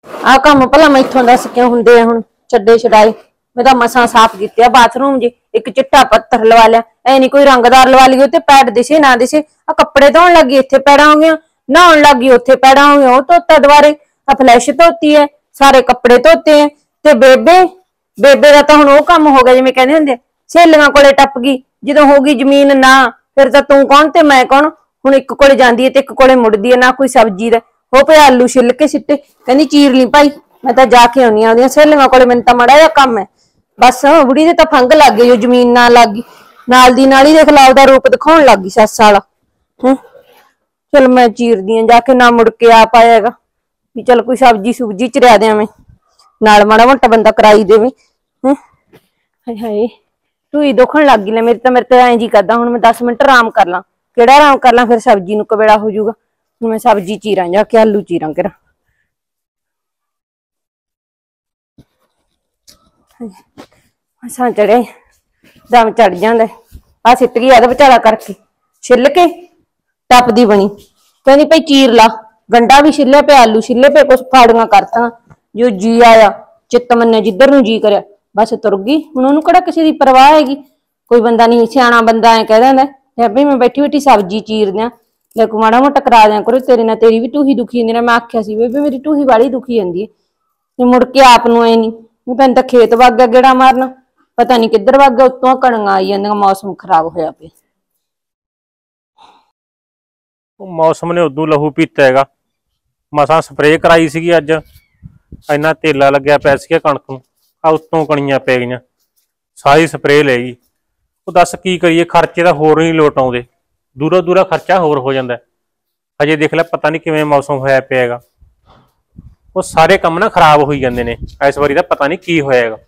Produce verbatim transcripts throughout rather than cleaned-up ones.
आ काम भला मैथों दस क्यों हुंदे हुण छड्डे छडाए। मैं तो मसा साफ किया बाथरूम जी, एक चिट्टा पत्थर लवा लिया, ऐ नहीं कोई रंगदार लवा लियो ते पैड दिसे ना दिसे। आ कपड़े धोन लगी इत्थे पैड़ा हो गया, नहाउण लगी उत्थे पैड़ा हो गया, वो धोता दुबारे, आ फ्लैश धोती है, सारे कपड़े धोते हैं। ते बेबे बेबे का तो हुण वो काम हो गया जिवें कहंदे हुंदे सहेलियां कोले टप गई, जदों हो गई जमीन ना फिर तां तू कौन ते मैं कौन। हुण एक कोले जांदी है ते एक कोले मुड़दी है, ना कोई सब्जी दा हो पे आलू छिल के सिੱਟੇ, कहंदी चीर ली भाई मैं तो जाके आउणी आ ओहदियां सहेलियां कोले, मैनूं तां माड़ा जिहा काम है बस। बुढ़ी दे तां फंग लग गई, जमीन ना लग गई, नाल दी नाल ही देख ला ओहदा रूप दिखाउण लग गई सੱਸ वाला। हूं चल मैं चीरदी आं जाके, ना मुड़ के आ पाएगा भी चल कोई सब्जी सुब्जी चरिया देवां मैं, नाल माड़ा मोटा बंदा कराई देवे। हूं हाय हाय ढूई दुखण लग गई ले मेरी तां, मेरे तो ऐं जी करदा हुण मैं दस मिनट आराम कर लां, किहड़ा आराम कर लां फिर सब्जी नूं कवेड़ा हो जाऊगा। हुण मैं सब्जी चीरां जाके, आलू चीरां किरा। मसां चढ़े दम चढ़ जांदा, आ सिੱਟ गई आदा विचारा करके छिल के टप दी बनी, कहंदी भाई चीर ला, गंडा भी छिले पे, आलू छिले पे, कुछ फाड़ियां करतां, जो जी आया चित्त मन्ने जिधर नूं जी करया बस तुर गई। हुण ओनूं किहड़ा किसी दी परवाह हैगी, कोई बंदा नहीं सियाणा बंदा ऐ कह दिंदा है भाई मैं बैठी बैठी सब्जी चीर दियां, ले को माड़ा मोटा करा दियां करो, तेरे नाल तेरी भी ढूही दुखी जांदी। मैं आख्या सी बेबे मेरी ढूही वाली दुखी जांदी है, ते मुड़ के आप नूं ऐ नहीं मैं तां खेत वग गया गेड़ा मारना, पता नहीं किधर वग गया, उत्तों कणियां आई जांदियां, मौसम खराब होया पिया। मौसम ने उदू लहू पीता है, मसा स्प्रे कराई सी अज, इन्ना तेला लग्या पै सी कणक नूं, आ उत्तों कणियां पै गईयां, सारी स्प्रे ले गई। वो दस की करिए, खर्चे तो होर नहीं लोट आउंदे, दूरा दूरा खर्चा होर हो जाता। अजे देख लै पता नहीं किवें मौसम होया पिया, वो सारे काम ना खराब हो जाते हैं इस बारी, पता नहीं की होएगा।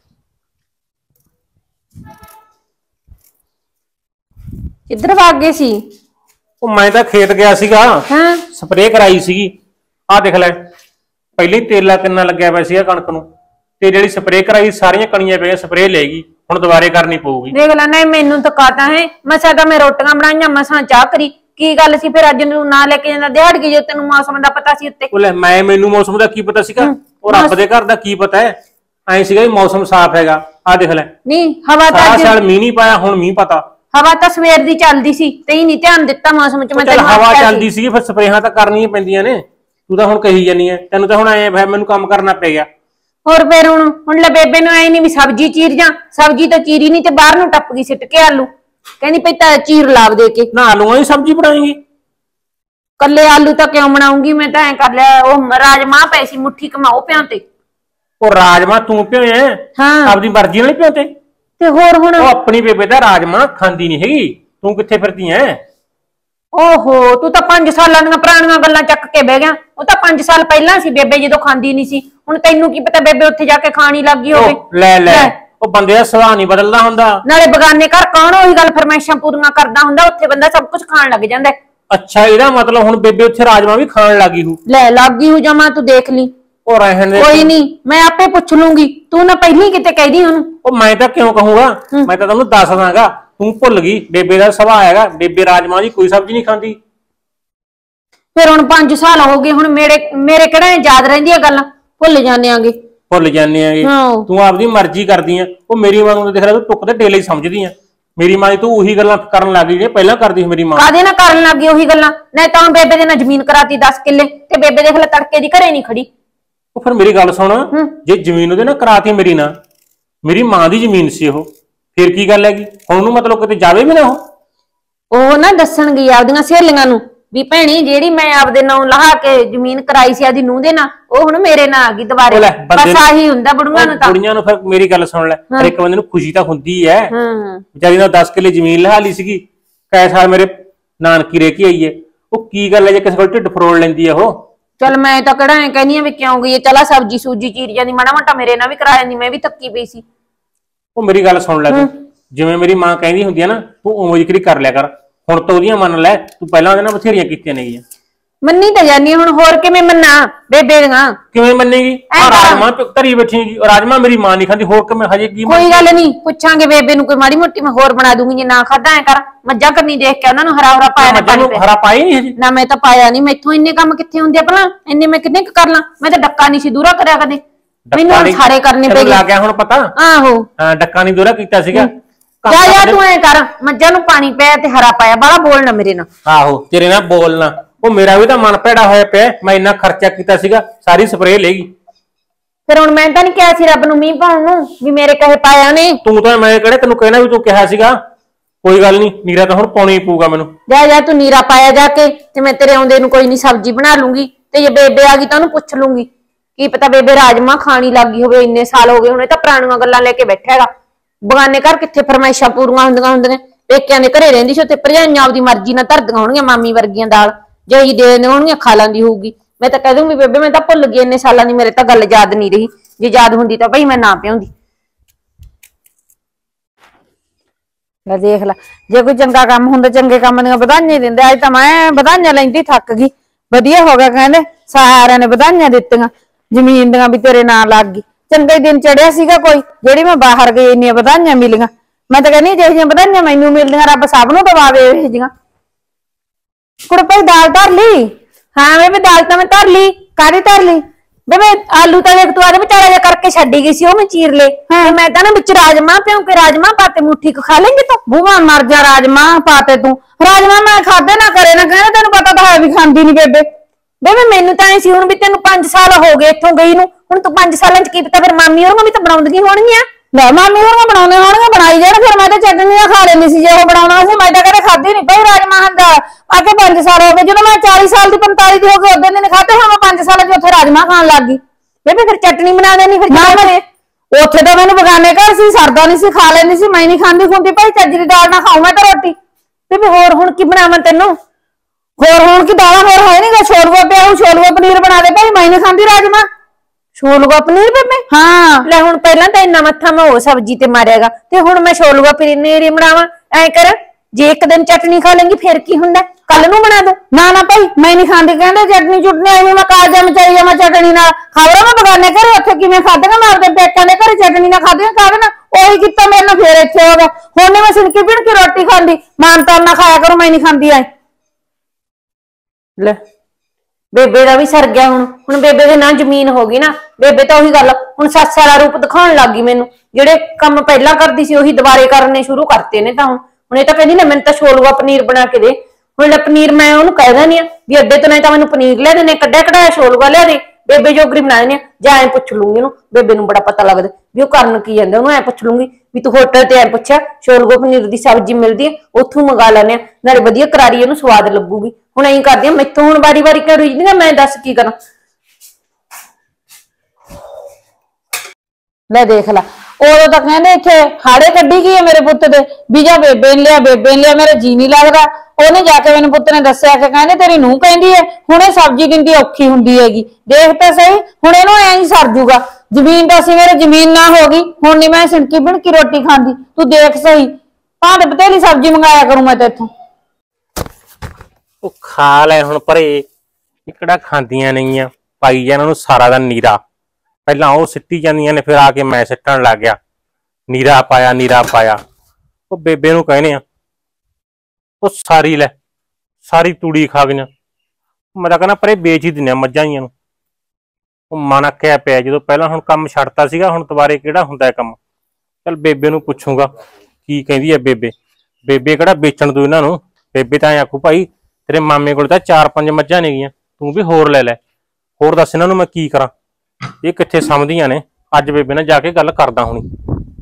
किधर भाग गए सी? मैं तो खेत गया सीगा, हाँ? स्प्रे कराई सीगी, आ देख लै पहले तेला किन्ना लग्या पिया सीगा कणक नूं, ते जिहड़ी स्प्रे कराई सारियां कणियां पे स्प्रे लेगी, हुण दुबारे करनी पऊगी। देख लै नहीं मैनूं तो कहता है, मसा तो मैं रोटियां बनाईयां, मसा चाह करी, की गल सी फिर अज नूं ना लेके जांदा दिहाड़ के, जो तैनूं मौसम दा पता सी उत्ते। ले मैं मैनूं मौसम दा की पता सीगा, और रब दे घर दा की पता है, ऐ सीगा मौसम साफ हैगा। आ देख लै नहीं हवा सारा साल मींह नहीं पाया, हुण मींह पता, हवा तो सवेर दी चलदी सी, तई नहीं ध्यान दिता मौसम च। मैं चल हवा चलदी सी फिर स्प्रेहां तां करनियां पैंदियां ने, तू तां हुण कही जानी है, तैनूं तां हुण ऐ मैनूं काम करना पै गया। और फिर हुण हुण ले बेबे नूं ऐ नहीं भी सब्जी चीर जा, सब्जी तो चीरी नहीं ते बाहर नूं टप गई सिੱਟ के आलू, कहंदी पई तां चीर लाव दे के। ना आलूआं दी सब्जी बनाएंगी? कल्ले आलू तो क्यों बनाऊंगी, मैं तो ऐ कर लिया वो राजमां पै सी मुट्ठी कमाओ प्यां ते। ਉਹ ਰਾਜਮਾ ਤੂੰ ਭਿਓਏ ਹਾਂ ਆਪਦੀ ਮਰਜ਼ੀ ਨਾਲ ਭਿਓਤੇ ਤੇ ਹੋਰ ਹੁਣ ਉਹ ਆਪਣੀ ਬੇਬੇ ਦਾ ਰਾਜਮਾ ਖਾਂਦੀ ਨਹੀਂ ਹੈਗੀ, ਤੂੰ ਕਿੱਥੇ ਫਿਰਦੀ ਐ? ਓਹੋ ਤੂੰ ਤਾਂ ਪੰਜ ਸਾਲਾਂ ਦੀਆਂ ਪੁਰਾਣੀਆਂ ਗੱਲਾਂ ਚੱਕ ਕੇ ਬਹਿ ਗਿਆ, ਉਹ ਤਾਂ ਪੰਜ ਸਾਲ ਪਹਿਲਾਂ ਸੀ ਬੇਬੇ ਜਦੋਂ ਖਾਂਦੀ ਨਹੀਂ ਸੀ, ਹੁਣ ਤੈਨੂੰ ਕੀ ਪਤਾ ਬੇਬੇ ਉੱਥੇ ਜਾ ਕੇ ਖਾਣੀ ਲੱਗੀ ਹੋਵੇ। ਲੈ ਲੈ ਉਹ ਬੰਦੇ ਦਾ ਸੁਭਾਅ ਨਹੀਂ ਬਦਲਦਾ ਹੁੰਦਾ, ਨਾਲੇ ਬਗਾਨੇ ਘਰ ਕੌਣ ਉਹੀ ਗੱਲ ਫਰਮਾਇਸ਼ਾਂ ਪੂਰੀਆਂ ਕਰਦਾ ਹੁੰਦਾ, ਉੱਥੇ ਬੰਦਾ ਸਭ ਕੁਝ ਖਾਣ ਲੱਗ ਜਾਂਦਾ। ਅੱਛਾ ਇਹਦਾ ਮਤਲਬ ਹੁਣ ਬੇਬੇ ਉੱਥੇ ਰਾਜਮਾ ਵੀ ਖਾਣ ਲੱਗੀ ਹੂ? ਲੈ ਲੱਗੀ ਹੂ ਜਮਾ, ਤੂੰ ਦੇਖ ਲਈ। ਉਹ ਰਹਿਣ ਦੇ, ਕੋਈ ਨਹੀਂ ਮੈਂ ਆਪੇ ਪੁੱਛ ਲੂੰਗੀ, ਤੂੰ ਨਾ ਪਹਿਲੀ ਕਿਤੇ ਕਹਿਦੀ ਉਹਨੂੰ। ਉਹ ਮੈਂ ਤਾਂ ਕਿਉਂ ਕਹੂੰਗਾ, ਮੈਂ ਤਾਂ ਤੈਨੂੰ ਦੱਸ ਦਾਂਗਾ, ਤੂੰ ਭੁੱਲ ਗਈ ਬੇਬੇ ਦਾ ਸੁਭਾਅ ਹੈਗਾ, ਬੇਬੇ ਰਾਜਮਾ ਦੀ ਕੋਈ ਸਬਜ਼ੀ ਨਹੀਂ ਖਾਂਦੀ। ਫਿਰ ਹੁਣ ਪੰਜ ਸਾਲ ਹੋ ਗਏ, ਹੁਣ ਮੇਰੇ ਮੇਰੇ ਕਿਹੜਾ ਯਾਦ ਰਹਿੰਦੀਆਂ ਗੱਲਾਂ, ਭੁੱਲ ਜਾਂਦੇ ਆਂਗੇ ਭੁੱਲ ਜਾਂਦੇ ਆਂਗੇ। ਤੂੰ ਆਪਦੀ ਮਰਜ਼ੀ ਕਰਦੀ ਆ, ਉਹ ਮੇਰੀ ਮਾਂ ਨੂੰ ਦੇਖ ਲੈ ਤੂੰ ਟੁੱਕ ਤੇ ਡੇਲੇ ਸਮਝਦੀ ਆ, ਮੇਰੀ ਮਾਂ ਦੀ ਤੂੰ ਉਹੀ ਗੱਲਾਂ ਕਰਨ ਲੱਗ ਗਈ ਜਿਹੜੀਆਂ ਪਹਿਲਾਂ ਕਰਦੀ ਸੀ ਮੇਰੀ ਮਾਂ। ਕਾਹਦੇ ਨਾਲ ਕਰਨ ਲੱਗ ਗਈ ਉਹੀ ਗੱਲਾਂ? ਨਹੀਂ ਤਾਂ ਬੇਬੇ ਦੇ ਨਾਲ ਜ਼ਮੀਨ ਕਰਾਤੀ ਦਸ ਕਿੱਲੇ, ਤੇ ਬੇਬੇ ਦੇਖ ਲੈ ਤੜਕੇ ਦੀ ਘਰੇ ਨਹੀਂ ਖੜੀ। ਉਹ ਫਿਰ ਮੇਰੀ ਗੱਲ ਸੁਣ, ਜੇ ਜ਼ਮੀਨ ਉਹਦੇ ਨਾਲ ਕਰਾਤੀ ਮੇਰੀ ਨਾਲ, ਮੇਰੀ ਮਾਂ ਦੀ ਜ਼ਮੀਨ ਸੀ ਉਹ, ਫਿਰ ਕੀ ਗੱਲ ਹੈਗੀ? ਹੁਣ ਉਹਨੂੰ ਮਤਲਬ ਕਿਤੇ ਜਾਵੇ ਵੀ ਨਾ ਉਹ ਉਹ ਨਾ ਦੱਸਣ ਗਈ ਆਪਦੀਆਂ ਸਹੇਲੀਆਂ ਨੂੰ ਵੀ ਭੈਣੀ ਜਿਹੜੀ ਮੈਂ ਆਪਦੇ ਨਾਂ ਲਹਾ ਕੇ ਜ਼ਮੀਨ ਕਰਾਈ ਸੀ ਆਦੀ ਨੂੰਹ ਦੇ ਨਾਲ, ਉਹ ਹੁਣ ਮੇਰੇ ਨਾਲ ਆ ਗਈ ਦੁਬਾਰੇ। ਬਸ ਆਹੀ ਹੁੰਦਾ ਬੁੜੀਆਂ ਨੂੰ, ਤਾਂ ਬੁੜੀਆਂ ਨੂੰ। ਫਿਰ ਮੇਰੀ ਗੱਲ ਸੁਣ ਲੈ, ਹਰ ਇੱਕ ਬੰਦੇ ਨੂੰ ਖੁਸ਼ੀ ਤਾਂ ਹੁੰਦੀ ਹੈ, ਵਿਚਾਰੀ ਨਾਲ ਦਸ ਕਿੱਲੇ ਜ਼ਮੀਨ ਲਹਾ ਲਈ ਸੀਗੀ, ਕੈ ਸਾਲ ਮੇਰੇ ਨਾਨਕੀ ਰਹਿ ਕੇ ਆਈ ਹੈ, ਉਹ ਕੀ ਗੱਲ ਹੈ ਜੇ ਕਿਸੇ ਕੋਲ ਢਿੱਡ ਫਰੋੜ ਲੈਂਦੀ ਆ ਉਹ। ਚੱਲ ਮੈਂ ਤਾਂ ਕਿਹੜਾ ਐ ਕਹਿੰਦੀ ਆ ਵੀ ਕਿਉਂ ਗਈ, ਚਲਾ ਸਬਜ਼ੀ ਸੂਜੀ ਚੀਰ ਜਾਂਦੀ, ਮਾੜਾ ਮੋਟਾ ਮੇਰੇ ਨਾਲ ਵੀ ਕਰਾ ਜਾਂਦੀ, ਮੈਂ ਵੀ ਥੱਕੀ ਪਈ ਸੀ। ਉਹ ਮੇਰੀ ਗੱਲ ਸੁਣ ਲੈ, ਤੂੰ ਜਿਵੇਂ ਮੇਰੀ ਮਾਂ ਕਹਿੰਦੀ ਹੁੰਦੀ ਆ ਨਾ, ਤੂੰ ਉਵੇਂ ਜ਼ਿਕਰ ਕਰ ਲਿਆ ਕਰ, ਹੁਣ ਤਾਂ ਉਹਦੀਆਂ ਮੰਨ ਲੈ, ਤੂੰ ਪਹਿਲਾਂ ਉਹਦੇ ਨਾਲ ਬਥੇਰੀਆਂ ਕੀਤੀਆਂ ਨੇਗੀਆਂ। ਮੰਨੀ ਤਾਂ ਜਾਨੀ ਹੁਣ, ਹੋਰ ਕਿਵੇਂ ਮੰਨਾ ਬੇਬੇ ਦੀਆਂ? ਕਿਵੇਂ ਮੰਨੇਗੀ? ਆ ਰਾਜਮਾ ਧਰੀ ਬੈਠੀਗੀ, ਰਾਜਮਾ ਮੇਰੀ ਮਾਂ ਨਹੀਂ ਖਾਂਦੀ, ਹੋਰ ਕਿਵੇਂ ਹਜੇ ਕੀ? ਕੋਈ ਗੱਲ ਨਹੀਂ, ਪੁੱਛਾਂਗੇ ਬੇਬੇ ਨੂੰ, ਕੋਈ ਮਾੜੀ ਮੋਟੀ ਮੈਂ ਹੋਰ ਬਣਾ ਦੂੰਗੀ। ਜੇ ਨਾ ਖਾਦਾ ਐ ਕਰ, ਮੱਝਾਂ ਕਰਨੀ ਦੇਖ ਕੇ ਉਹਨਾਂ ਨੂੰ ਹਰਾ ਹਰਾ ਪਾਇਆ ਨਾ, ਪਾਣੀ ਹਰਾ ਪਾਈ ਨਹੀਂ ਹਜੇ ਨਾ। ਮੈਂ ਤਾਂ ਪਾਇਆ ਨਹੀਂ, ਮੈਥੋਂ ਇੰਨੇ ਕੰਮ ਕਿੱਥੇ ਹੁੰਦੇ ਆ ਭਲਾ? ਇੰਨੇ ਮੈਂ ਕਿੰਨੇ ਕੁ ਕਰ ਲਾਂ? ਮੈਂ ਤਾਂ ਡੱਕਾ ਨਹੀਂ ਸੀ ਦੂਰਾ ਕਰਿਆ ਕਦੇ, ਮੈਨੂੰ ਸਾਰੇ ਕਰਨੇ ਪਏ। ਲੱਗ ਗਿਆ ਹੁਣ ਪਤਾ? ਆਹੋ ਹਾਂ, ਡੱਕਾ ਨਹੀਂ ਦੂਰਾ ਕੀਤਾ ਸੀਗਾ। ਜਾ ਜਾ ਤੂੰ ਐ ਕਰ, ਮੱਝਾਂ ਨੂੰ ਪਾਣੀ ਪਿਆ ਤੇ ਹਰਾ ਪਾਇਆ, ਬਾਹਲਾ ਬੋਲਣਾ ਮੇਰੇ ਨਾਲ। ਆਹੋ, ਤੇਰੇ ਨਾਲ ਬੋਲਣਾ, ਉਹ ਮੇਰਾ ਵੀ ਤਾਂ ਮਨ ਭੈੜਾ ਹੋਇਆ ਪਿਆ। ਮੈਂ ਇੰਨਾ ਖਰਚਾ ਕੀਤਾ ਸੀਗਾ, ਸਾਰੀ ਸਪਰੇਅ ਲੈ ਗਈ। ਫਿਰ ਹੁਣ ਮੈਂ ਤਾਂ ਨਹੀਂ ਕਿਹਾ ਸੀ ਰੱਬ ਨੂੰ ਮੀਂਹ ਪਾਉਣ ਨੂੰ ਵੀ ਮੇਰੇ ਕਹੇ ਪਾਇਆ ਨੇ। ਤੂੰ ਤਾਂ ਮੈਂ ਕਿਹੜੇ ਤੈਨੂੰ ਕਹਿਣਾ ਵੀ ਤੂੰ ਕਿਹਾ ਸੀਗਾ। ਕੋਈ ਗੱਲ ਨਹੀਂ, ਨੀਰਾ ਤਾਂ ਹੁਣ ਪਾਉਣਾ ਹੀ ਪਊਗਾ ਮੈਨੂੰ। ਜਾ ਜਾ ਤੂੰ ਨੀਰਾ ਪਾਇਆ ਜਾ ਕੇ, ਤੇ ਮੈਂ ਤੇਰੇ ਆਉਂਦੇ ਨੂੰ ਕੋਈ ਨਹੀਂ ਸਬਜ਼ੀ ਬਣਾ ਲੂੰਗੀ। ਤੇ ਜੇ ਬੇਬੇ ਆ ਗਈ ਤਾਂ ਉਹਨੂੰ ਪੁੱਛ ਲੂੰਗੀ, ਕੀ ਪਤਾ ਬੇਬੇ ਰਾਜਮਾ ਖਾਣੀ ਲੱਗੀ ਹੋਵੇ। ਇੰਨੇ ਸਾਲ ਹੋ ਗਏ ਹੁਣ, ਇਹ ਤਾਂ ਪੁਰਾਣੀਆਂ ਗੱਲਾਂ ਲੈ ਕੇ ਬੈਠਾ ਹੈਗਾ। ਬਗਾਨੇ ਘਰ ਕਿੱਥੇ ਫਰਮਾਇਸ਼ਾਂ ਪੂਰੀਆਂ ਹੁੰਦੀਆਂ ਹੁੰਦੀਆਂ। ਪੇਕਿਆਂ ਦੇ ਘਰੇ ਰਹਿੰਦੀ ਸੀ, ਉੱਥੇ ਭਰਜਾਈਆਂ ਆਪਦੀ ਮਰਜ਼ੀ ਨਾਲ ਧਰਦੀਆਂ ਹੋਣਗੀਆਂ, ਮਾਮੀ ਵਰਗੀਆਂ ਦਾਲ ਜਿਹੀ ਦੇ ਦਿੰਦੇ ਹੋਣਗੀਆਂ, ਖਾ ਲੈਂਦੀ ਹੋਊਗੀ। ਮੈਂ ਤਾਂ ਕਹਿ ਦੂੰਗੀ ਬੇਬੇ ਮੈਂ ਤਾਂ ਭੁੱਲ ਗਈ, ਇੰਨੇ ਸਾਲਾਂ ਦੀ ਮੇਰੇ ਤਾਂ ਗੱਲ ਯਾਦ ਨਹੀਂ ਰਹੀ। ਜੇ ਯਾਦ ਹੁੰਦੀ ਤਾਂ ਭਾਈ ਮੈਂ ਨਾ ਪਿਆਉਂਦੀ। ਲੈ ਦੇਖ ਲੈ, ਜੇ ਕੋਈ ਚੰਗਾ ਕੰਮ ਹੁੰਦਾ ਚੰਗੇ ਕੰਮ ਦੀਆਂ ਵਧਾਈਆਂ ਦਿੰਦੇ। ਅੱਜ ਤਾਂ ਮੈਂ ਵਧਾਈਆਂ ਲੈਂਦੀ ਥੱਕ ਗਈ। ਵਧੀਆ ਹੋ ਗਿਆ, ਕਹਿੰਦੇ ਸਾਰਿਆਂ ਨੇ ਵਧਾਈਆਂ ਦਿੱਤੀਆਂ ਜ਼ਮੀਨ ਦੀਆਂ ਵੀ ਤੇਰੇ ਨਾਂ ਲੱਗ ਗਈ। ਚੰਗਾ ਹੀ ਦਿਨ ਚੜਿਆ ਸੀਗਾ ਕੋਈ, ਜਿਹੜੀ ਮੈਂ ਬਾਹਰ ਗਈ ਇੰਨੀਆਂ ਵਧਾਈਆਂ ਮਿਲੀਆਂ। ਮੈਂ ਤਾਂ ਕਹਿੰਦੀ ਜਿਹੋ ਜਿਹੀਆਂ ਵਧਾਈਆਂ ਮੈਨੂੰ ਮਿਲਦੀਆਂ ਰੱਬ ਸਭ ਨੂੰ ਦਵਾਵੇ ਇਹੋ ਜਿਹੀਆਂ। ਕੁੜੇ ਭਾਈ ਦਾਲ ਧਰ ਲਈ? ਹਾਂ ਬੇਬੇ ਦਾਲ ਤਾਂ ਮੈਂ ਧਰ ਲਈ। ਕਾਹਦੀ ਧਰ ਲਈ ਬੇਬੇ? ਆਲੂ ਤਾਂ ਦੇਖ ਤੂੰ ਆਦੇ ਵਿਚਾਰਾ ਜਿਹਾ ਕਰਕੇ ਛੱਡੀ ਗਈ ਸੀ, ਉਹ ਮੈਂ ਚੀਰ ਲੇ। ਮੈਂ ਤਾਂ ਨਾ ਵਿੱਚ ਰਾਜਮਾ ਪਿਉਂ ਕੇ ਰਾਜਮਾ ਪਾਤੇ ਮੁੱਠੀ ਕੁ ਖਾ ਲੈਂਗੇ ਤੂੰ? ਬੂਹਾ ਮਰ ਜਾ, ਰਾਜਮਾ ਪਾਤੇ ਤੂੰ। ਰਾਜਮਾ ਮੈਂ ਖਾਦੇ ਨਾ ਕਰੇ ਨਾ ਕਹਿੰਦਾ, ਤੈਨੂੰ ਪਤਾ ਤਾਂ ਹੈ ਵੀ ਖਾਂਦੀ ਨੀ ਬੇਬੇ। ਬੇਬੇ ਮੈਨੂੰ ਤਾਂ ਐ ਸੀ ਹੁਣ ਵੀ ਤੈਨੂੰ ਪੰਜ ਸਾਲ ਹੋ ਗਏ ਇੱਥੋਂ ਗਈ ਨੂੰ, ਹੁਣ ਤੂੰ ਪੰਜ ਸਾਲਾਂ ਚ ਕੀ ਪਤਾ ਫਿਰ ਮਾਮੀ ਹੋਰਾਂ ਵੀ ਤਾਂ ਬਣਾਉਂਦੀਆਂ ਹੋਣਗੀਆਂ। ਲੈ ਮਾਮੀ ਹੋਰਾਂ ਬਣਾਉਂਦੇ ਹੋਣਗੇ, ਬਣਾਈ ਜਾਣ। ਫਿਰ ਮੈਂ ਤਾਂ ਚਟਨੀਆਂ ਖਾ ਲੈਂਦੀ ਸੀ ਜੇ ਉਹ ਬਣਾਉਣਾ ਸੀ। ਮੈਂ ਤਾਂ ਕਦੇ ਖਾਧੀ ਨੀ ਭਾਈ ਰਾਜਮਾ ਹੁੰਦਾ। ਅੱਗੇ ਪੰਜ ਸਾਲ ਹੋ ਗਏ, ਜਦੋਂ ਮੈਂ ਚਾਲੀ ਸਾਲ ਦੀ ਪੰਤਾਲੀ ਦੀ ਹੋ ਗਈ ਉਦੋਂ ਦਿਨ ਖਾਧੇ, ਹੁਣ ਮੈਂ ਪੰਜ ਸਾਲਾਂ ਚ ਉੱਥੇ ਰਾਜਮਾ ਖਾਣ ਲੱਗ ਗਈ। ਬੇਬੇ ਫਿਰ ਚਟਨੀ ਬਣਾ ਦੇਣੀ ਫਿਰ। ਉੱਥੇ ਤਾਂ ਮੈਨੂੰ ਬਗਾਨੇ ਘਰ ਸੀ, ਸਰਦਾ ਨੀ ਸੀ, ਖਾ ਲੈਂਦੀ ਸੀ। ਮੈਂ ਨੀ ਖਾਂਦੀ ਖੁੰਦੀ ਭਾਈ, ਚੱਜ ਦੀ ਦਾਲ ਨਾ ਖਾਊ ਮੈਂ ਤਾਂ ਰੋਟੀ। ਬੇਬੇ ਹੋਰ ਹੁਣ ਕੀ ਬਣਾਵਾਂ ਤੈਨੂੰ? ਹੋਰ ਹੁਣ ਕੀ ਦਾਲਾਂ ਹੋਰ ਹੈ ਨੀ ਗਾ? ਛੋਲੂਆ ਪਿਆ ਹੋਊ, ਛੋਲੂਆ ਪਨੀਰ ਬਣਾ ਦੇ ਭਾਈ। ਮੈਂ ਨੀ ਖਾਂਦੀ ਰਾਜਮਾ। ਛੋਲੂਆ ਪਨੀਰ ਬੇਬੇ? ਹਾਂ ਲੈ, ਹੁਣ ਪਹਿਲਾਂ ਤਾਂ ਇੰਨਾ ਮੱਥਾ ਮੈਂ ਉਹ ਸਬਜ਼ੀ ਤੇ ਮਾਰਿਆਗਾ, ਤੇ ਹੁਣ ਮੈਂ ਛੋਲੂਆ ਪਨੀਰ ਹੀ ਬਣਾਵਾਂ? ਐ ਕਰ, ਜੇ ਇੱਕ ਦਿਨ ਚਟਨੀ ਖਾ ਲੈਂਗੀ ਫਿਰ ਕੀ ਹੁੰਦਾ, ਕੱਲ ਨੂੰ ਬਣਾ ਦੋ। ਨਾ ਨਾ ਭਾਈ ਮੈਂ ਨੀ ਖਾਂਦੀ, ਕਹਿੰਦੇ ਚਟਨੀ ਚੁਟਨੀ ਐਵੇਂ ਮੈਂ ਕਾਲਜਾ ਮਚਾਈ ਜਾਵਾਂ ਚਟਨੀ ਨਾਲ। ਖਬਰਾਂ ਮੈਂ ਬਗਾਨੇ ਘਰੇ ਉੱਥੇ ਕਿਵੇਂ ਖਾਧੀਆਂ, ਮੈਂ ਆਪਦੇ ਪੇਕਿਆਂ ਦੇ ਘਰੇ ਚਟਨੀ ਨਾਲ ਖਾਧੀਆਂ। ਕਾਹਦੇ ਨਾਲ? ਉਹੀ ਕੀਤਾ ਮੇਰੇ ਨਾਲ, ਫੇਰ ਇੱਥੇ ਹੋ ਗਿਆ। ਹੁਣ ਨੀ ਮੈਂ ਸਿਣਕੀ ਭਿਣ ਕੇ ਰੋਟੀ ਖਾਂਦੀ, ਮਾਨਤਾਨ ਨਾ ਖਾਇਆ ਕਰੋ, ਮੈਂ ਨੀ ਖਾਂਦੀ ਐ। ਲੈ ਬੇਬੇ ਦਾ ਵੀ ਸਰ ਗਿਆ ਹੁਣ। ਹੁਣ ਬੇਬੇ ਦੇ ਨਾਂ ਜ਼ਮੀਨ ਹੋ ਗਈ ਨਾ। ਬੇਬੇ ਤਾਂ ਉਹੀ ਗੱਲ ਹੁਣ ਸੱਸ ਵਾਲਾ ਰੂਪ ਦਿਖਾਉਣ ਲੱਗ ਗਈ ਮੈਨੂੰ। ਜਿਹੜੇ ਕੰਮ ਪਹਿਲਾਂ ਕਰਦੀ ਸੀ ਉਹੀ ਦੁਬਾਰੇ ਕਰਨੇ ਸ਼ੁਰੂ ਕਰਤੇ ਨੇ। ਤਾਂ ਹੁਣ ਹੁਣ ਇਹ ਤਾਂ ਕਹਿੰਦੀ ਨਾ ਮੈਨੂੰ ਤਾਂ ਛੋਲੂਆ ਪਨੀਰ ਬਣਾ ਕੇ ਦੇ। ਹੁਣ ਲੈ ਪਨੀਰ ਮੈਂ ਉਹਨੂੰ ਕਹਿ ਦਿੰਦੀ ਆ ਵੀ ਅੱਡੇ ਤੋਂ ਨਹੀਂ ਤਾਂ ਮੈਨੂੰ ਪਨੀਰ ਲਿਆ ਦੇ, ਨੇ ਕੱਢਿਆ ਕਢਾਇਆ ਛੋਲੂਆ ਲਿਆ ਦੇ। ਬੇਬੇ ਜੋਗਰੀ ਬਣਾ ਦੇਣੀ ਆ, ਜਾਂ ਐਂ ਪੁੱਛ ਲੂੰਗੀ ਉਹਨੂੰ। ਬੇਬੇ ਨੂੰ ਬੜਾ ਪਤਾ ਲੱਗਦਾ ਵੀ ਉਹ ਕਰਨ ਕੀ ਜਾਂਦਾ। ਉਹਨੂੰ ਐਂ ਪੁੱਛ ਲੂੰਗੀ ਵੀ ਤੂੰ ਹੋਟਲ ਤੇ ਐਂ ਪੁੱਛਿਆ ਛੋਲੂਆ ਪਨੀਰ ਦੀ ਸਬਜ਼ੀ ਮਿਲਦੀ ਹੈ, ਉੱਥੋਂ ਮੰਗਾ ਲੈਣੇ ਆ, ਨਾਲੇ ਵਧੀਆ ਕਰਾਰੀ ਉਹਨੂੰ ਸਵਾਦ ਲੱਗੂਗੀ। ਹੁਣ ਐਂ ਕਰਦੀ ਆ, ਮੈਥੋਂ ਹੁਣ ਵਾਰੀ ਵਾਰੀ ਕਿਉਂ ਰੀਝਦੀਆਂ, ਮੈਂ ਦੱਸ ਕੀ ਕਰਾਂ। ਲੈ ਦੇਖ ਲਾ, ਉਦੋਂ ਤਾਂ ਕਹਿੰਦੇ ਇੱਥੇ ਹਾੜੇ ਕੱਢੀ ਗਈ ਹੈ ਮੇਰੇ ਪੁੱਤ ਦੇ ਵੀ ਜਾ ਬੇਬੇ ਨੇ ਲਿਆ, ਬੇਬੇ ਨੇ ਲਿਆ, ਮੇਰਾ ਜੀ ਨਹੀਂ ਲੱਗਦਾ। ਉਹਨੇ ਜਾ ਕੇ ਮੈਨੂੰ ਪੁੱਤ ਨੇ ਦੱਸਿਆ ਕਿ ਕਹਿੰਦੇ ਤੇਰੀ ਨੂੰਹ ਕਹਿੰਦੀ ਹੈ ਹੁਣ ਇਹ ਸਬਜ਼ੀ ਦਿੰਦੀ ਔਖੀ ਹੁੰਦੀ ਹੈਗੀ। ਦੇਖ ਤਾਂ ਸਹੀ, ਹੁਣ ਇਹਨੂੰ ਐਂ ਹੀ ਸਰ ਜੂਗਾ। ਜ਼ਮੀਨ ਤਾਂ ਸੀ ਮੇਰੇ, ਜ਼ਮੀਨ ਨਾ ਹੋ ਗਈ, ਹੁਣ ਨੀ ਮੈਂ ਸਿਣਕੀ ਬਿਣਕੀ ਰੋਟੀ ਖਾਂਦੀ। ਤੂੰ ਦੇਖ ਸਹੀ, ਭਾਂਡੇ ਬਤੇਲੀ ਸਬਜ਼ੀ ਮੰਗਾਇਆ ਕਰੂੰ ਮੈਂ ਤੇ ਇੱਥੋਂ। ਉਹ ਖਾ ਲੈ ਹੁਣ ਪਰੇ, ਕਿਹੜਾ ਖਾਂਦੀਆਂ ਨਹੀਂ ਆ, ਪਾਈ ਜਾ ਇਹਨਾਂ ਨੂੰ ਸਾਰਾ ਦਿਨ ਨੀਰਾ। ਪਹਿਲਾਂ ਉਹ ਸਿੱਟੀ ਜਾਂਦੀਆਂ ਨੇ, ਫਿਰ ਆ ਕੇ ਮੈਂ ਸਿੱਟਣ ਲੱਗ ਗਿਆ। ਨੀਰਾ ਪਾਇਆ ਨੀਰਾ ਪਾਇਆ। ਉਹ ਬੇਬੇ ਨੂੰ ਕਹਿੰਦੇ ਆ, ਉਹ ਸਾਰੀ ਲੈ ਸਾਰੀ ਤੂੜੀ ਖਾ ਗਈਆਂ। ਮੈਂ ਤਾਂ ਕਹਿੰਦਾ ਪਰੇ ਵੇਚ ਹੀ ਦਿੰਦੇ ਮੱਝਾਂ ਜੀਆਂ ਨੂੰ। ਉਹ ਮਨ ਅੱਕਿਆ ਪਿਆ, ਜਦੋਂ ਪਹਿਲਾਂ ਹੁਣ ਕੰਮ ਛੱਡਤਾ ਸੀਗਾ, ਹੁਣ ਦੁਬਾਰੇ ਕਿਹੜਾ ਹੁੰਦਾ ਹੈ ਕੰਮ। ਚੱਲ ਬੇਬੇ ਨੂੰ ਪੁੱਛੂਗਾ ਕੀ ਕਹਿੰਦੀ ਹੈ ਬੇਬੇ। ਬੇਬੇ ਕਿਹੜਾ ਵੇਚਣ ਦੂ ਇਹਨਾਂ ਨੂੰ। ਬੇਬੇ ਤਾਂ ਐਂ ਆਖੂ ਭਾਈ ਤੇਰੇ ਮਾਮੇ ਕੋਲ ਤਾਂ ਚਾਰ ਪੰਜ ਮੱਝਾਂ ਨੇਗੀਆਂ, ਤੂੰ ਵੀ ਹੋਰ ਲੈ ਲੈ। ਹੋਰ ਦੱਸ ਇਹਨਾਂ ਨੂੰ ਮੈਂ ਕੀ ਕਰਾਂ, ਇਹ ਕਿੱਥੇ ਸਮਝਦੀਆਂ ਨੇ। ਅੱਜ ਬੇਬੇ ਨਾਲ ਜਾ ਕੇ ਗੱਲ ਕਰਦਾ ਹੁਣੀ।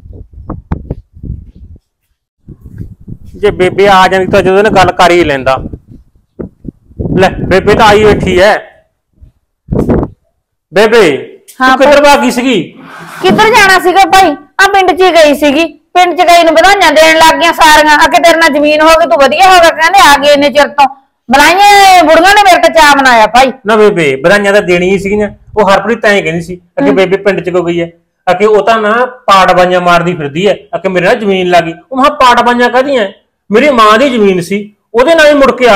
ਜੇ ਬੇਬੇ ਆ ਜਾਂਦੀ ਤਾਂ ਜਦੋਂ ਇਹਨੇ ਗੱਲ ਕਰ ਹੀ ਲੈਂਦਾ। ਲੈ ਬੇਬੇ ਤਾਂ ਆਈ ਬੈਠੀ ਐ। ਬੇਬੇ ਤੂੰ ਕਿੱਧਰ ਭਾਗੀ ਸੀਗੀ? ਕਿੱਧਰ ਜਾਣਾ ਸੀਗਾ ਭਾਈ, ਆ ਪਿੰਡ ਚ ਹੀ ਗਈ ਸੀਗੀ। ਪਿੰਡ ਚ ਗਈ ਨੂੰ ਵਧਾਈਆਂ ਦੇਣ ਲੱਗ ਗਈਆਂ ਸਾਰੀਆਂ। ਅੱਗੇ ਤੇਰੇ ਨਾਲ ਜ਼ਮੀਨ ਹੋ ਗਈ, ਤੂੰ ਵਧੀਆ ਹੋ ਗਿਆ, ਕਹਿੰਦੇ ਆ ਗਏ ਇੰਨੇ ਚਿਰ ਤੋਂ। ਬਣਾਈਆਂ ਬੁੜੀਆਂ ਨੇ ਮੇਰੇ ਤੇ ਚਾਅ ਮਨਾਇਆ ਭਾਈ। ਨਾ ਬੇਬੇ ਵਧਾਈਆਂ ਤਾਂ ਦੇਣੀ ਹੀ ਸੀਗੀਆਂ। ਉਹ ਹਰਪ੍ਰੀਤ ਤਾਂ ਐਂ ਕਹਿੰਦੀ ਸੀ ਅੱਗੇ ਬੇਬੇ ਪਿੰਡ ਚ ਕੋ ਗਈ ਐ, ਅਕੇ ਉਹ ਤਾਂ ਨਾ ਪਾੜ ਬਾਈਆਂ ਮਾਰਦੀ ਫਿਰਦੀ ਐ, ਅਕੇ ਮੇਰੇ ਨਾਲ ਜ਼ਮੀਨ ਲੱਗ ਗਈ। ਉਹ ਮਹਾ ਪਾੜ ਬਾਈਆਂ ਕਾਹਦੀਆਂ, ਮੇਰੀ ਮਾਂ ਦੀ ਜ਼ਮੀਨ ਸੀ, ਉਹਦੇ ਨਾਲ ਹੀ ਮੁੜ ਕੇ ਆ ਗਈ।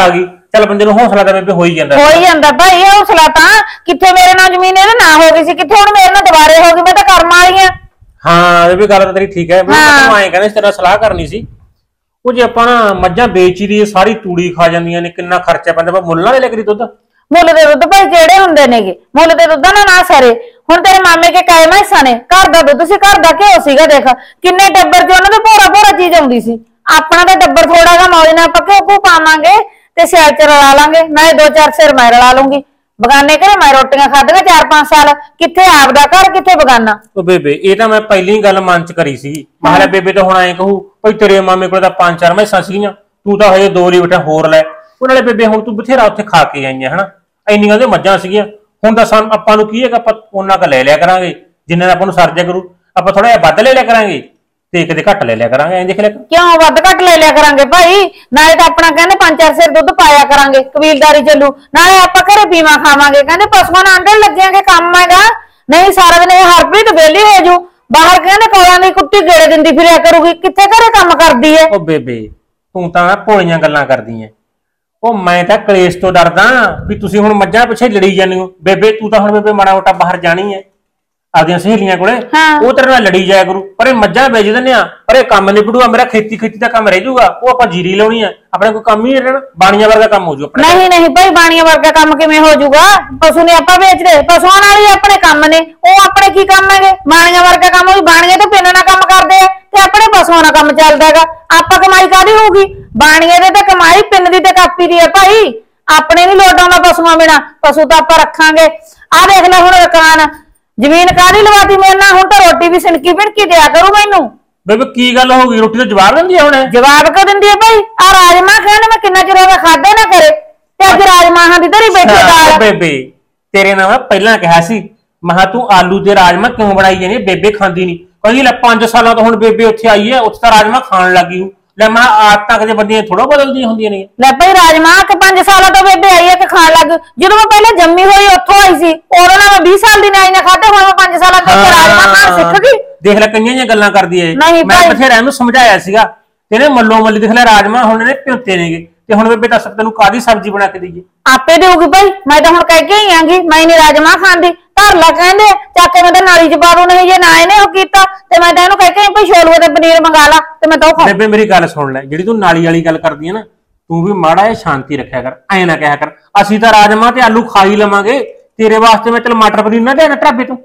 ਚੱਲ ਬੰਦੇ ਨੂੰ ਹੌਸਲਾ ਤਾਂ ਬੇਬੇ ਹੋ ਹੀ ਜਾਂਦਾ ਹੋ ਹੀ ਜਾਂਦਾ ਭਾਈ ਹੌਸਲਾ ਤਾਂ ਕਿੱਥੇ ਮੇਰੇ ਨਾਲ ਜ਼ਮੀਨ ਇਹਦੇ ਨਾ ਹੋ ਗਈ ਸੀ ਕਿੱਥੇ ਹੁਣ ਮੇਰੇ ਨਾਲ ਦੁਬਾਰੇ ਹੋ ਗਈ ਮੈਂ ਤਾਂ ਕਰਮ ਵਾਲੀ ਆ ਹਾਂ ਇਹ ਵੀ ਗੱਲ ਤਾਂ ਤੇਰੀ ਠੀਕ ਹੈ ਮੈਂ ਤੈਨੂੰ ਐਂ ਕਹਿੰਦਾ ਤੇਰਾ ਸਲਾਹ ਕਰਨੀ ਸੀ ਉਹ ਜੇ ਆਪਾਂ ਨਾ ਮੱਝਾਂ ਵੇਚ ਦੀ ਸਾਰੀ ਤੂੜੀ ਖਾ ਜਾਂਦੀਆਂ ਨੇ ਕਿੰਨਾ ਖਰਚਾ ਪੈਂਦਾ ਪਰ ਮੁੱਲ ਨਾਲ ਲੈ ਕੇ ਦੁੱਧ ਮੁੱਲ ਦੇ ਦੁੱਧ ਭਾਈ ਕਿਹੜੇ ਹੁੰਦੇ ਨੇਗੇ ਮੁੱਲ ਦੇ ਦੁੱਧ ਨਾ ਨਾ ਸਾਰੇ ਹੁਣ ਤੇਰੇ ਮਾਮੇ ਕੇ ਕਾਇ ਮੈਸਾਂ ਨੇ ਘਰ ਦਾ ਦੁੱਧ ਸੀ ਘਰ ਦਾ ਘਿਓ ਸੀਗਾ ਦੇਖ ਕਿੰਨੇ ਟੱਬਰ ਚ ਉਹਨਾਂ ਦੇ ਭੋਰਾ ਭੋਰਾ ਚੀਜ਼ ਆਉਂਦੀ ਸੀ ਆਪਣਾ ਤਾਂ ਟੱਬਰ ਥੋੜਾ ਜਿਹਾ ਮੌਜ ਨਾਲ ਆਪਾਂ ਘਿਓ ਘੂ ਪਾਵਾਂਗੇ ਤੇ ਸਿਆਲ ਚ ਰਲਾ ਲਾਂਗੇ ਮੈਂ ਦੋ ਚਾਰ ਸਿਰ ਮੈਂ ਰਲਾ ਲੂੰਗੀ ਬਗਾਨੇ ਘਰੇ ਮੈਂ ਰੋਟੀਆਂ ਖਾਧੀਆਂ ਚਾਰ ਪੰਜ ਸਾਲ ਕਿੱਥੇ ਆਪਦਾ ਘਰ ਕਿੱਥੇ ਬਗਾਨਾ ਉਹ ਬੇਬੇ ਇਹ ਤਾਂ ਮੈਂ ਪਹਿਲੀ ਗੱਲ ਮਨ ਚ ਕਰੀ ਸੀ ਮਹਾਲਾ ਬੇਬੇ ਤਾਂ ਹੁਣ ਐਂ ਕਹੂ ਭਈ ਤੇਰੇ ਮਾਮੇ ਕੋਲ ਤਾਂ ਪੰਜ ਚਾਰ ਮੈਸਾਂ ਸੀਗੀਆਂ ਤੂੰ ਤਾਂ ਹਜੇ ਦੋ ਲਈ ਬੈਠਾ ਹੋਰ ਲੈ ਉਹ ਨਾਲੇ ਬੇਬੇ ਹੁਣ ਤੂੰ ਬਥੇਰਾ ਉੱਥੇ ਖਾ ਕੇ ਆਈ ਹੈ ਹਨਾ ਇੰਨੀਆਂ ਦੇ ਮੱਝਾਂ ਸੀਗੀਆਂ ਹੁਣ ਤਾਂ ਸਾਨੂੰ ਆਪਾਂ ਨੂੰ ਕੀ ਹੈਗਾ ਆਪਾਂ ਉਹਨਾਂ ਕ ਲੈ ਲਿਆ ਕਰਾਂਗੇ ਜਿੰਨੇ ਦਾ ਆਪਾਂ ਨੂੰ ਸਰਜਾ ਕਰੂ ਆਪਾਂ ਥੋੜਾ ਜਿਹਾ ਵੱਧ ਲੈ ਲਿਆ ਕਰਾਂਗੇ ਤੇ ਕਿਤੇ ਘੱਟ ਲੈ ਲਿਆ ਕਰਾਂਗੇ ਐਂ ਦੇਖ ਲੈ ਕਿਉਂ ਵੱਧ ਘੱਟ ਲੈ ਲਿਆ ਕਰਾਂਗੇ ਭਾਈ ਨਾਲੇ ਤਾਂ ਆਪਣਾ ਕਹਿੰਦੇ ਪੰਜ ਚਾਰ ਸਿਰ ਦੁੱਧ ਪਾਇਆ ਕਰਾਂਗੇ ਕਬੀਲਦਾਰੀ ਚੱਲੂ ਨਾਲੇ ਆਪਾਂ ਘਰੇ ਪੀਵਾ ਖਾਵਾਂਗੇ ਕਹਿੰਦੇ ਪਸ਼ੂਆਂ ਨਾਲ ਅੰਡੇ ਲੱਗਿਆਂਗੇ ਕੰਮ ਹੈਗਾ ਨਹੀਂ ਸਾਰਾ ਦਿਨ ਇਹ ਹਰਪ੍ਰੀਤ ਵਿਹਲੀ ਹੋ ਜੂ ਬਾਹਰ ਕਹਿੰਦੇ ਕੋਲਾਂ ਦੀ ਕੁੱਤੀ ਗੇੜੇ ਦਿੰਦੀ ਫਿਰਿਆ ਕਰੂਗੀ ਕਿੱਥੇ ਘਰੇ ਕੰਮ ਕਰਦੀ ਏ ਉਹ ਬੇਬੇ ਤੂੰ ਤਾਂ ਭੋਲੀਆਂ ਗੱਲਾਂ ਕਰਦੀ ਐ ਉਹ ਮੈਂ ਤਾਂ ਕਲੇਸ਼ ਤੋਂ ਡਰਦਾ ਵੀ ਤੁਸੀਂ ਹੁਣ ਮੱਝਾਂ ਪਿੱਛੇ ਲੜੀ ਜਾਂਦੇ ਹੋ ਬੇਬੇ ਤੂੰ ਤਾਂ ਹੁਣ ਬੇਬੇ ਮਾੜਾ ਮੋਟਾ ਬਾਹਰ ਜਾਣੀ ਐ ਆਪਦੀਆਂ ਸਹੇਲੀਆਂ ਕੋਲੇ ਉਹ ਤੇਰੇ ਨਾਲ ਲੜੀ ਜਾਇਆ ਕਰੂ ਪਰ ਇਹ ਮੱਝਾਂ ਵੇਚ ਦਿੰਦੇ ਆ ਪਰ ਇਹ ਕੰਮ ਨਿਬੜੂਗਾ ਮੇਰਾ ਖੇਤੀ ਖੇਤੀ ਦਾ ਕੰਮ ਰਹਿ ਜਾਊਗਾ ਉਹ ਆਪਾਂ ਜੀਰੀ ਲਾਉਣੀ ਆ ਆਪਣੇ ਕੋਈ ਕੰਮ ਹੀ ਨਹੀਂ ਰਹਿਣਾ ਬਾਣੀਆਂ ਵਰਗਾ ਕੰਮ ਹੋ ਜੂ ਆਪਣਾ ਨਹੀਂ ਨਹੀਂ ਭਾਈ ਬਾਣੀਆਂ ਵਰਗਾ ਕੰਮ ਕਿਵੇਂ ਹੋ ਜਾਊਗਾ ਪਸ਼ੂ ਨੇ ਆਪਾਂ ਵੇਚਦੇ ਪਸ਼ੂਆਂ ਨਾਲ ਹੀ ਆਪਣੇ ਕੰਮ ਨੇ ਉਹ ਆਪਣੇ ਕੀ ਕੰਮ ਹੈਗੇ ਬਾਣੀਆਂ ਵਰਗਾ ਕੰਮ ਵੀ ਬਾਣੀਆਂ ਤੋਂ ਪਿੰਨ ਨਾਲ ਕੰਮ ਕਰਦੇ ਆ ਤੇ ਆਪਣੇ ਪਸ਼ੂਆਂ ਨਾਲ ਕੰਮ ਚੱਲਦਾ ਹੈਗਾ ਆਪਾਂ ਕਮਾਈ ਕਾਹਦੀ ਹੋਊਗੀ ਬਾਣੀਆਂ ਦੇ ਤਾਂ ਕਮਾਈ ਪਿੰਨ ਦੀ ਤੇ ਕਾਪੀ ਦੀ ਹੈ ਭਾਈ ਆਪਣੇ ਨੀ ਲੋਟ ਆਉਂਦਾ ਪਸ਼ੂਆਂ ਬਿਨਾ ਪਸ਼ੂ ਤਾਂ ਆਪਾਂ ਰੱਖਾਂਗੇ ਆਹ ਦੇਖ ਲੈ ਹੁਣ ਰਕਾਨ ਜ਼ਮੀਨ ਕਾਹਦੀ ਲਵਾਤੀ ਮੇਰੇ ਨਾਲ ਹੁਣ ਤਾਂ ਰੋਟੀ ਵੀ ਸਿਣਕੀ ਫਿਣਕੀ ਦਿਆ ਕਰੂ ਮੈਨੂੰ ਬੇਬੇ ਕੀ ਗੱਲ ਹੋ ਗਈ ਰੋਟੀ ਦਾ ਜਵਾਬ ਦਿੰਦੀ ਆ ਹੁਣ ਜਵਾਬ ਕਿਉਂ ਦਿੰਦੀ ਆ ਭਾਈ ਆ ਰਾਜਮਾ ਖਾਣ ਮੈਂ ਕਿੰਨਾ ਚਿਰ ਹੋ ਗਿਆ ਖਾਦੇ ਨਾ ਕਰੇ ਤੇ ਅੱਜ ਰਾਜਮਾਹਾਂ ਦੀ ਧਰੀ ਬੈਠੀ ਦਾਲ ਬੇਬੇ ਤੇਰੇ ਨਾਲ ਮੈਂ ਪਹਿਲਾਂ ਕਿਹਾ ਸੀ ਮਹਾ ਤੂੰ ਆਲੂ ਦੇ ਰਾਜਮਾ ਕਿਉਂ ਬਣਾਈ ਜਾਂਦੀ ਬੇਬੇ ਖਾਂਦੀ ਨਹੀਂ ਕਹਿੰਦੀ ਲੈ ਪੰਜ ਸਾਲਾਂ ਤੋਂ ਹੁਣ ਬੇਬੇ ਉੱਥੇ ਆਈ ਹੈ ਉੱਥੇ ਤਾਂ ਰਾਜਮਾ ਖਾਣ ਲੱਗੀ ਹੂੰ ਲੈ ਮੈਂ ਆਦਤਾਂ ਕਦੇ ਬੰਦੀਆਂ ਥੋੜਾ ਬਦਲਦੀਆਂ ਹੁੰਦੀਆਂ ਨੇ ਲੈ ਭਾਈ ਰਾਜਮਾ ਕਿ ਪੰਜ ਸਾਲਾਂ ਤੋਂ ਬੇਬੇ ਆਈ ਹੈ ਕਿ ਖਾਣ ਲੱਗ ਜਦੋਂ ਮੈਂ ਪਹਿਲਾਂ ਜੰਮੀ ਹੋਈ ਉੱਥੋਂ ਆਈ ਸੀ ਉਦੋਂ ਨਾਲ ਮੈਂ ਵੀਹ ਸਾਲ ਦੀ ਨਾਈ ਨਾ ਖਾਦੇ ਹੁਣ ਮੈਂ ਪੰਜ ਸਾਲਾਂ ਤੋਂ ਰਾਜਮਾ ਖਾਣ ਸਿੱਖ ਗਈ ਦੇਖ ਲੈ ਕਈਆਂ ਜਿਹੀਆਂ ਗੱਲਾਂ ਕਰਦੀ ਏ ਮੈਂ ਬਥੇਰਾ ਇਹਨੂੰ ਸਮਝਾਇਆ ਸੀਗਾ ਤੇਰੇ ਮੱਲੋ ਮੱਲੀ ਦੇਖ ਲੈ ਰਾਜਮਾ ਹੁਣ ਇਹਨੇ ਭਿਉਂਤੇ ਨੇਗੇ ਤੇ ਹੁਣ ਬੇਬੇ ਦੱਸ ਤੈਨੂੰ ਕਾਦੀ ਸਬਜ਼ੀ ਬਣਾ ਕੇ ਦਈਏ ਆਪੇ ਦੇਊਗੀ ਭਾਈ ਮੈਂ ਤਾਂ ਹੁਣ ਕਹਿ ਕੇ ਹੀ ਆਂਗੀ ਮੈਂ ਨਹੀਂ ਰਾਜਮਾ ਖਾਂਦੀ ਧਰ ਲਾ ਕਹਿੰਦੇ ਚੱਕ ਕੇ ਮੈਂ ਤਾਂ ਨਾਲੀ ਚ ਪਾ ਦੂੰ ਨਹੀਂ ਜੇ ਨਾ ਇਹਨੇ ਉਹ ਕੀਤਾ ਤੇ ਮੈਂ ਤਾਂ ਇਹਨੂੰ ਕਹਿ ਕੇ ਭਾਈ ਛੋਲੂਏ ਤੇ ਪਨੀਰ ਮੰਗਾ ਲਾ ਤੇ ਮੈਂ ਤਾਂ ਉਹ ਖਾ ਬੇਬੇ ਮੇਰੀ ਗੱਲ ਸੁਣ ਲੈ ਜਿਹੜੀ ਤੂੰ ਨਾਲੀ ਵਾਲੀ ਗੱਲ ਕਰਦੀ ਹੈ ਨਾ ਤੂੰ ਵੀ ਮਾੜਾ ਜਿਹਾ ਸ਼ਾਂਤੀ ਰੱਖਿਆ ਕਰ ਐ ਨਾ ਕਿਹਾ ਕਰ ਅਸੀਂ ਤਾਂ ਰਾਜਮਾ ਤੇ ਆਲੂ ਖਾ ਹੀ ਲਵਾਂਗੇ ਤੇਰੇ ਵਾਸਤੇ ਮੈਂ ਚਲ ਮਟਰ ਪਨੀਰ ਨਾ ਲਿਆਣਾ ਢਾਬੇ ਤੋਂ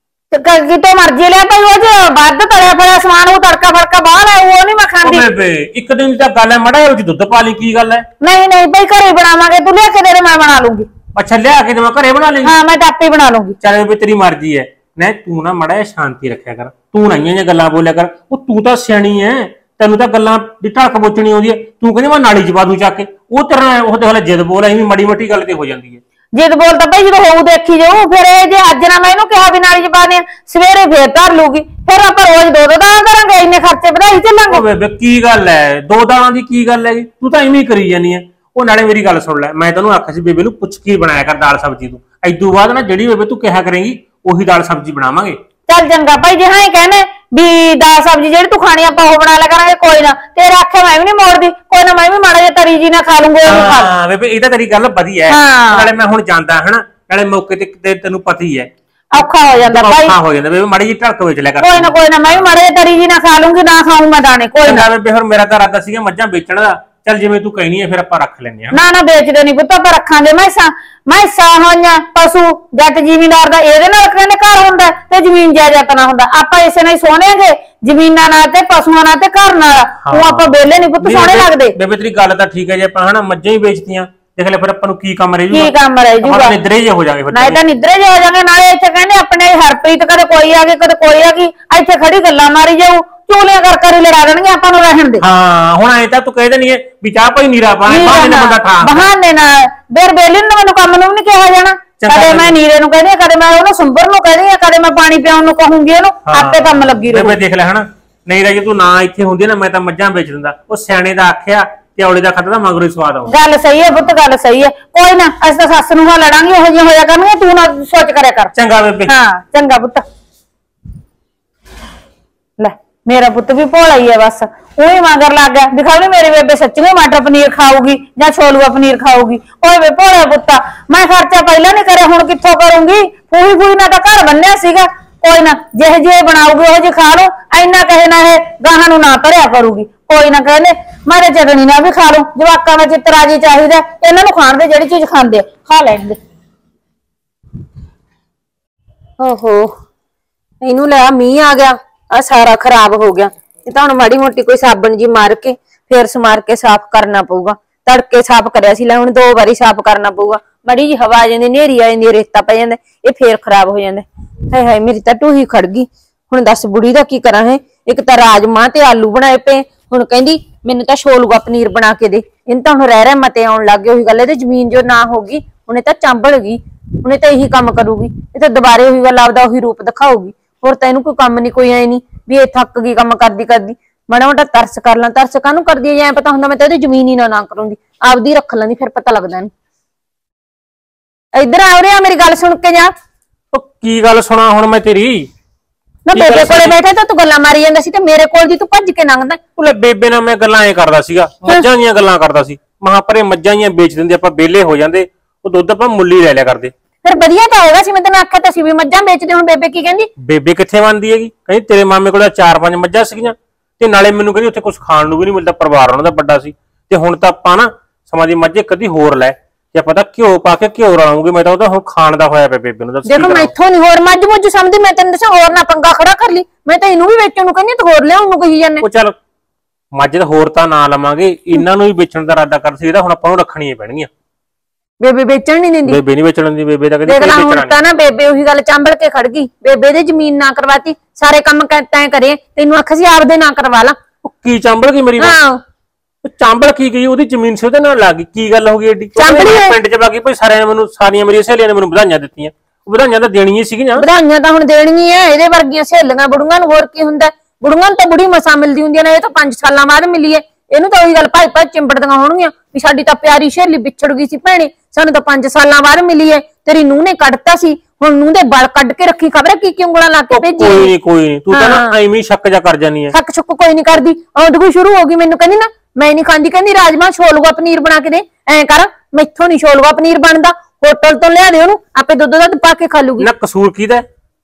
ਕਿਤੋਂ ਮਰਜ਼ੀ ਲਿਆ ਭਾਈ ਉਹ ਜੇ ਵੱਧ ਤਲਿਆ ਫੜਿਆ ਸਮਾਨ ਉਹ ਤੜਕਾ ਫੜਕਾ ਬਾਹਰ ਆ ਉਹ ਨਹੀਂ ਮੈਂ ਖਾਂਦੀ ਬੇਬੇ ਇੱਕ ਦਿਨ ਦੀ ਤਾਂ ਗੱਲ ਹੈ ਮਾੜਾ ਜਿਹਾ ਦੁੱਧ ਪਾ ਲਈ ਕੀ ਗੱਲ ਹੈ ਨਹੀਂ ਨਹੀਂ ਭਾਈ ਘਰੇ ਬਣਾਵਾਂਗੇ ਤੂੰ ਲਿਆ ਕੇ ਦੇ ਦੇ ਮੈਂ ਬਣਾ ਲੂੰਗੀ ਅੱਛਾ ਲਿਆ ਕੇ ਤੇ ਮੈਂ ਘਰੇ ਬਣਾ ਲੇਂਗੀ ਹਾਂ ਮੈਂ ਤਾਂ ਆਪੇ ਬਣਾ ਲੂੰਗੀ ਚੱਲ ਬੇਬੇ ਤੇਰੀ ਮਰਜ਼ੀ ਹੈ ਨਾ ਤੂੰ ਨਾ ਮਾੜਾ ਜਿਹਾ ਸ਼ਾਂਤੀ ਰੱਖਿਆ ਕਰ ਤੂੰ ਨਾ ਇੰਨੀਆਂ ਗੱਲਾਂ ਬੋਲਿਆ ਕਰ ਉਹ ਤੂੰ ਤਾਂ ਸਿਆਣੀ ਐ ਤੈਨੂੰ ਤਾਂ ਗੱਲਾਂ ਦੀ ਢਾਕ ਬੋਚਣੀ ਆਉਂਦੀ ਹੈ ਤੂੰ ਕਹਿੰਦੀ ਮੈਂ ਨਾਲੀ ਚ ਪਾ ਦੂੰ ਚੱਕ ਕੇ ਉਹ ਤੇਰਾ ਉਹ ਤੇ ਹਲੇ ਜਿੱਦ ਬੋਲ ਐਵੇਂ ਮਾੜੀ ਮੋਟੀ ਗੱਲ ਤੇ ਹੋ ਜਾਂਦੀ ਹੈ ਜਿੱਦ ਬੋਲ ਤਾਂ ਭਾਈ ਜਦੋਂ ਹੋਊ ਦੇਖੀ ਜਾਊ ਫਿਰ ਇਹ ਜੇ ਅੱਜ ਨਾ ਮੈਂ ਇਹਨੂੰ ਕਿਹਾ ਵੀ ਨਾਲੀ ਚ ਪਾਣੇ ਸਵੇਰੇ ਫੇਰ ਧਰ ਲੂਗੀ ਫਿਰ ਆਪਾਂ ਰੋਜ਼ ਦੋ ਦੋ ਦਾਲਾਂ ਕਰਾਂਗੇ ਇੰਨੇ ਖਰਚੇ ਵਧਾਈ ਚੱਲਾਂਗੇ ਉਹ ਬੇਬੇ ਕੀ ਗੱਲ ਐ ਦੋ ਦਾਲਾਂ ਦੀ ਕੀ ਗੱਲ ਹੈਗੀ ਤੂੰ ਤਾਂ ਐਵੇਂ ਹੀ ਕਰੀ ਜਾਨੀ ਐ ਉਹ ਨਾਲੇ ਮੇਰੀ ਗੱਲ ਸੁਣ ਲੈ ਮੈਂ ਤੈਨੂੰ ਆਖਿਆ ਸੀ ਬੇਬੇ ਨੂੰ ਪੁੱਛ ਕੇ ਬਣਾਇਆ ਕਰ ਦਾਲ ਸਬਜ਼ੀ ਤੂੰ ਐਦੂ ਬਾਅਦ ਨਾ ਜਿਹੜੀ ਬੇਬੇ ਤੂੰ ਕਿਹਾ ਕਰੇਂਗੀ ਉਹੀ ਦਾਲ ਸਬਜ਼ੀ ਬਣਾਵਾਂਗੇ ਚੱਲ ਚੰਗਾ ਭਾਈ ਜੇ ਹਾਂ ਕਹਿੰਦੇ ਵੀ ਦਾਲ ਸਬਜ਼ੀ ਜਿਹੜੀ ਤੂੰ ਖਾਣੀ ਆਪਾਂ ਉਹ ਬਣਾ ਲਿਆ ਕਰਾਂਗੇ ਕੋਈ ਨਾ ਤੇਰੇ ਆਖੇ ਮੈਂ ਵੀ ਨਹੀਂ ਮੋੜਦੀ ਕੋਈ ਨਾ ਮੈਂ ਵੀ ਮਾੜਾ ਜਿਹਾ ਤਰੀ ਜੀ ਨਾ ਖਾ ਲੂੰਗੀ ਉਹ ਖਾ ਹਾਂ ਬੇਬੇ ਇਹ ਤਾਂ ਤੇਰੀ ਗੱਲ ਵਧੀਆ ਹੈ ਨਾਲੇ ਮੈਂ ਹੁਣ ਜਾਂਦਾ ਹਨਾ ਨਾਲੇ ਮੌਕੇ ਤੇ ਤੈਨੂੰ ਪਤਾ ਹੀ ਹੈ ਔਖਾ ਹੋ ਜਾਂਦਾ ਭਾਈ ਔਖਾ ਹੋ ਜਾਂਦਾ ਬੇਬੇ ਮਾੜੀ ਜੀ ਢਲਕ ਵਿੱਚ ਲੈ ਕਰ ਕੋਈ ਨਾ ਕੋਈ ਨਾ ਮੈਂ ਵੀ ਮਾੜਾ ਜਿਹਾ ਤਰੀ ਜੀ ਨਾ ਖਾ ਲੂੰਗੀ ਨਾ ਖਾਊਂ ਮੈਂ ਦਾਣੇ ਕੋਈ ਨਾ ਬੇਬੇ ਫਿਰ ਮੇਰਾ ਤਾਂ ਇਰਾਦਾ ਸੀਗਾ ਮੱਝਾਂ ਵੇਚਣ ਦਾ ਚੱਲ ਜਿਵੇਂ ਤੂੰ ਕਹਿਣੀ ਹੈ ਫਿਰ ਆਪਾਂ ਰੱਖ ਲੈਂਦੇ ਆ ਨਾ ਨਾ ਵੇਚਦੇ ਨਹੀਂ ਪੁੱਤ ਆਪਾਂ ਰੱਖਾਂਗੇ ਮੈਸਾਂ ਮੈਸਾਂ ਹੋਈਆਂ ਪਸ਼ੂ ਜੱਟ ਜ਼ਿਮੀਂਦਾਰ ਦਾ ਇਹਦੇ ਨਾਲ ਕਹਿੰਦੇ ਘਰ ਹੁੰਦਾ ਤੇ ਜ਼ਮੀਨ ਜਾਇਦਾਦ ਨਾ ਹੁੰਦਾ ਆਪਾਂ ਇਸੇ ਨਾਲ ਹੀ ਸੋਹਣੇਗੇ ਜ਼ਮੀਨਾਂ ਨਾਲ ਤੇ ਪਸ਼ੂਆਂ ਨਾਲ ਤੇ ਘਰ ਨਾਲ ਉਹ ਆਪਾਂ ਬੇਲੇ ਨਹੀਂ ਪੁੱਤ ਸੋਹਣੇ ਲੱਗਦੇ ਬੇਬੇ ਤੇਰੀ ਗੱਲ ਤਾਂ ਠੀਕ ਹੈ ਜੇ ਆਪਾਂ ਹਨਾ ਮੱਝਾਂ ਹੀ ਵੇਚਦੀਆਂ ਦੇਖ ਲੈ ਫਿਰ ਆਪਾਂ ਨੂੰ ਕੀ ਕੰਮ ਰਹਿ ਜੂਗਾ ਕੀ ਕੰਮ ਰਹਿ ਜੂਗਾ ਨਿਦਰੇ ਜੇ ਹੋ ਜਾਗੇ ਫਿਰ ਨਾਲੇ ਤਾਂ ਨਿਦਰੇ ਜੇ ਹੋ ਜਾਗੇ ਨਾਲੇ ਇੱਥੇ ਕਹਿੰਦੇ ਆਪਣੇ ਹਰਪ੍ਰੀਤ ਕਦੇ ਕੋਈ ਆ ਗਈ ਕਦੇ ਕੋਈ ਆ ਗਈ ਇੱਥੇ ਖੜੀ ਗੱਲਾਂ ਮਾਰੀ ਜਾਊ ਚੂਲੀਆਂ ਕਰ ਕਰ ਲੜਾ ਦੇਣਗੇ ਆਪਾਂ ਨੂੰ ਰਹਿਣ ਦੇ ਹਾਂ ਹੁਣ ਐ ਤਾਂ ਤੂੰ ਕਹਿ ਦੇਣੀ ਹੈ ਵੀ ਚਾਹ ਭਾਈ ਨੀਰਾ ਪਾਏ ਬਹਾਨੇ ਨਾਲ ਬੰਦਾ ਠਾ ਬਹਾਨੇ ਨਾਲ ਬੇਰ ਬੇਲੀ ਨੂੰ ਮੈਨੂੰ ਕੰਮ ਨੂੰ ਵੀ ਨਹੀਂ ਕਿਹਾ ਜਾਣਾ ਕਦੇ ਮੈਂ ਨੀਰੇ ਨੂੰ ਕਹਿੰਦੀ ਕਦੇ ਮੈਂ ਉਹਨੂੰ ਸੁੰਬਰ ਨੂੰ ਕਹਿੰਦੀ ਆ ਕਦੇ ਮੈਂ ਪਾਣੀ ਪਿਆਉਣ ਨੂੰ ਕਹੂੰਗੀ ਉਹਨੂੰ ਆਪੇ ਕੰਮ ਲੱਗੀ ਰਹੂ ਬੇਬੇ ਦੇਖ ਲੈ ਹਨਾ ਨਹੀਂ ਤਾਂ ਜੇ ਤੂੰ ਨਾ ਇੱਥੇ ਹੁੰਦੀ ਨਾ ਮੈਂ ਤਾਂ ਮੱਝਾਂ ਵੇਚ ਦਿੰਦਾ ਉਹ ਸਿਆਣੇ ਦਾ ਆਖਿਆ ਤੇ ਔਲੇ ਦਾ ਖਾਦਾ ਮਗਰੋਂ ਹੀ ਸਵਾਦ ਆਉਂਦਾ ਗੱਲ ਸਹੀ ਹੈ ਪੁੱਤ ਗੱਲ ਸਹੀ ਹੈ ਕੋਈ ਨਾ ਅਸੀਂ ਤਾਂ ਸੱਸ ਨੂੰ ਹਾਂ ਲੜਾਂਗੇ ਉਹੋ ਜਿਹੀਆਂ ਹੋਇਆ ਕਰਨਗੀਆਂ ਤੂੰ ਨਾ ਸੋਚ ਕਰਿਆ ਕਰ ਚੰਗਾ ਬੇਬੇ ਹਾਂ ਚੰਗਾ ਪੁੱਤ ਲੈ मेरा पुत भी भोला ही है बस वही मगर लग गया दिखा भी मेरी बेबे सच्ची में मटर पनीर खाऊगी या छोलुआ पनीर खाऊगी ओए वे भोला पुत्ता मैं खर्चा पहले नहीं करे हुण कित्थों करूंगी फूही फूही ना तो घर बन्निया सीगा कोई ना जेह जे बनाऊगी ओह जे खा लो इन्ना कहे ना है गाहां नूं ना धरिया करूगी कोई ना कहले मैं चटनी ना भी खा लूं जवाकां दा चित्त राजी चाहिदा इन्हां नूं खाण दे जेहड़ी चीज खांदे खा लैण दे ओहो इनू लिया मीह आ गया आ सारा खराब हो गया ये तो हुण माड़ी मोटी कोई साबण जी मार के फिर समार के साफ करना पऊगा तड़के साफ करिया सी लै हुण दो बारी साफ करना पऊगा माड़ी जी हवा आ जांदी नेरी आ जांदी रेता पै जांदा ये फिर खराब हो जांदा हाय हाय मेरी तां टूही खड़ गई हुण दस बुढ़ी दा की करां है एक तां राजमां ते आलू बनाए पे हुण कहंदी मैनूं तां छोलूआ पनीर बना के दे इन तां हुण रह रह मते आउण लग गए ओही गल ए जमीन जो ना होगी हुणे तां चांबल गई हुणे तां यही काम करूगी ये तां दुबारे ओही गल आपदा ओही रूप दिखाऊगी होर तां इहनूं कोई काम नहीं कोई ऐ नहीं भी ये थक गई काम करदी करदी माड़ा मोटा तरस कर ला तरस काहनूं करदी है पता हुंदा मैं तां इहदी जमीन ही ना ना करूंगी आपदी रख लैंदी फिर पता लगदा नहीं इधर आ रहा मेरी गल सुन के जा की गल सुना हुण मैं तेरी ना बेबे कोले बैठा तो तू गल्लां मारी जांदा सी ते मेरे कोल दी तू भज के लंघदा ओले बेबे नाल मैं गल्लां ऐ करदा सीगा मੱਝਾਂ ਦੀਆਂ ਗੱਲਾਂ ਕਰਦਾ ਸੀ ਮਹਾਂ ਪਰੇ ਮੱਝਾਂ ਦੀਆਂ ਵੇਚ ਦਿੰਦੇ ਆਪਾਂ ਬੇਲੇ ਹੋ ਜਾਂਦੇ ਉਹ ਦੁੱਧ ਆਪਾਂ ਮੁੱਲੀ ਲੈ ਲਿਆ ਕਰਦੇ ਫਿਰ ਵਧੀਆ ਤਾਂ ਹੋਏਗਾ ਸੀ ਮੈਂ ਤੈਨੂੰ ਆਖਿਆ ਤਾਂ ਸੀ ਵੀ ਮੱਝਾਂ ਵੇਚਦੇ ਹੁਣ ਬੇਬੇ ਕੀ ਕਹਿੰਦੀ ਬੇਬੇ ਕਿੱਥੇ ਮੰਨਦੀ ਹੈਗੀ ਕਹਿੰਦੀ ਤੇਰੇ ਮਾਮੇ ਕੋਲ ਚਾਰ ਪੰਜ ਮੱਝਾਂ ਸੀਗੀਆਂ ਤੇ ਨਾਲੇ ਮੈਨੂੰ ਕਹਿੰਦੀ ਉੱਥੇ ਕੁਝ ਖਾਣ ਨੂੰ ਵੀ ਨਹੀਂ ਮਿਲਦਾ ਪਰਿਵਾਰ ਉਹਨਾਂ ਦਾ ਵੱਡਾ ਸੀ ਤੇ ਹੁਣ ਤਾਂ ਆਪਾਂ ਨਾ ਸਮਾਂ ਦੀ ਮੱਝੇ ਕਦੀ ਹੋਰ ਲੈ ਤੇ ਪਤਾ ਘਿਓ ਪਾ ਕੇ ਘਿਓ ਰਲਾਉਂਗੇ ਮੈਂ ਤਾਂ ਉਹਦਾ ਹੁਣ ਖਾਣ ਦਾ ਹੋਇਆ ਪਿਆ ਬੇਬੇ ਨੂੰ ਦੱਸ ਦੇਖੋ ਮੈਂ ਇੱਥੋਂ ਨਹੀਂ ਹੋਰ ਮੱਝ ਮੁੱਝ ਸਮਝਦੀ ਮੈਂ ਤੈਨੂੰ ਦੱਸਾਂ ਹੋਰ ਨਾ ਪੰਗਾ ਖੜਾ ਕਰ ਲਈ ਮੈਂ ਤਾਂ ਇਹਨੂੰ ਵੀ ਵੇਚਣ ਨੂੰ ਕਹਿੰਦੀ ਤੂੰ ਹੋਰ ਲਿਆਉਣ ਨੂੰ ਕਹੀ ਜਾਂਦੇ ਉਹ ਚੱਲ ਮੱਝ ਤਾਂ ਹੋਰ ਤਾਂ ਨਾ ਲਵਾਂਗੇ ਇਹਨਾਂ ਨੂੰ ਵੀ ਵੇਚਣ ਦਾ ਇਰਾਦਾ ਕਰ ਸੀ ਇਹਦਾ ਹੁਣ ਆਪਾਂ ਨੂੰ ਰੱਖਣੀਆਂ ਪੈਣਗੀਆਂ ਬੇਬੇ ਵੇਚਣ ਨਹੀਂ ਦਿੰਦੀ ਬੇਬੇ ਨਹੀਂ ਵੇਚਣ ਦਿੰਦੀ ਬੇਬੇ ਤਾਂ ਕਦੀ ਵੇਚਣਾ ਹੁਣ ਤਾਂ ਨਾ ਬੇਬੇ ਉਹੀ ਗੱਲ ਚਾਂਬਲ ਕੇ ਖੜ ਗਈ ਬੇਬੇ ਦੇ ਜ਼ਮੀਨ ਨਾ ਕਰਵਾਤੀ ਸਾਰੇ ਕੰਮ ਤੈਂ ਕਰੇ ਤੈਨੂੰ ਆਖਿਆ ਸੀ ਆਪਦੇ ਨਾ ਕਰਵਾ ਲਾ ਕੀ ਚਾਂਬਲ ਕੀ ਮੇਰੀ ਹਾਂ ਚਾਂਬਲ ਕੀ ਗਈ ਉਹਦੀ ਜ਼ਮੀਨ ਸੀ ਉਹਦੇ ਨਾਲ ਲੱਗ ਗਈ ਕੀ ਗੱਲ ਹੋ ਗਈ ਏਡੀ ਪਿੰਡ 'ਚ ਬਾਕੀ ਭਾਈ ਸਾਰਿਆਂ ਨੇ ਮੈਨੂੰ ਸਾਰੀਆਂ ਮੇਰੀਆਂ ਸਹੇਲੀਆਂ ਨੇ ਮੈਨੂੰ ਵਧਾਈਆਂ ਦਿੱਤੀਆਂ ਉਹ ਵਧਾਈਆਂ ਤਾਂ ਦੇਣੀਆਂ ਸੀਗੀਆਂ ਵਧਾਈਆਂ ਤਾਂ ਹੁਣ ਦੇਣੀਆਂ ਇਹਦੇ ਵਰਗੀਆਂ ਸਹੇਲੀਆਂ ਬੁੜੀਆਂ ਨੂੰ ਹੋਰ ਕੀ ਹੁੰਦਾ ਬੁੜੀਆਂ ਨੂੰ ਤਾਂ ਬੁੜੀ ਮਸਾ ਮਿਲਦੀ ਹੁੰਦੀਆਂ ਨੇ ਇਹ ਤਾਂ ਪੰਜ ਸਾਲਾਂ ਬਾਅਦ ਮਿਲੀ ਏ ਇਹਨੂੰ ਤਾਂ ਉਹੀ ਗੱਲ ਭਾਈ ਭਾਈ ਚਿੰਬੜਦੀਆਂ ਹੋਣਗੀਆਂ ਵੀ ਸਾਡੀ ਤਾਂ ਪਿਆਰੀ ਸਹੇਲੀ ਵਿਛੜ ਗਈ ਸੀ ਭੈਣੇ ਸਾਨੂੰ ਤਾਂ ਪੰਜ ਸਾਲਾਂ ਬਾਅਦ ਮਿਲੀ ਏ ਤੇਰੀ ਨੂੰਹ ਨੇ ਕੱਢਤਾ ਸੀ ਹੁਣ ਨੂੰਹ ਦੇ ਬਲ ਕੱਢ ਕੇ ਰੱਖੀ ਖਬਰ ਕੀ ਕੀ ਉਂਗਲਾਂ ਲਾ ਕੇ ਭੇਜੀ ਕੋਈ ਨਹੀਂ ਕੋਈ ਨਹੀਂ ਤੂੰ ਤਾਂ ਨਾ ਐਵੇਂ ਸ਼ੱਕ ਜਾ ਕਰ ਜਾਨੀ ਐ ਸ਼ੱਕ ਸ਼ੁੱਕ ਕੋਈ ਨਹੀਂ ਕਰਦੀ ਆਉਂਦਗੂ ਸ਼ੁਰੂ ਹੋ ਗਈ ਮੈਨੂੰ ਕਹਿੰਦੀ ਨਾ ਮੈਂ ਨਹੀਂ ਖਾਂਦੀ ਕਹਿੰਦੀ ਰਾਜਮਾ ਛੋਲੂਆ ਪਨੀਰ ਬਣਾ ਕੇ ਦੇ ਐਂ ਕਰ ਮੈਥੋਂ ਨਹੀਂ ਛੋਲੂਆ ਪਨੀਰ ਬਣਦਾ ਹੋਟਲ ਤੋਂ ਲਿਆ ਦੇ ਉਹਨੂੰ ਆਪੇ ਦੁੱਧ ਦਾ ਪਾ ਕੇ ਖਾ ਲੂਗੀ ਨਾ ਕਸੂਰ ਕਿਹਦਾ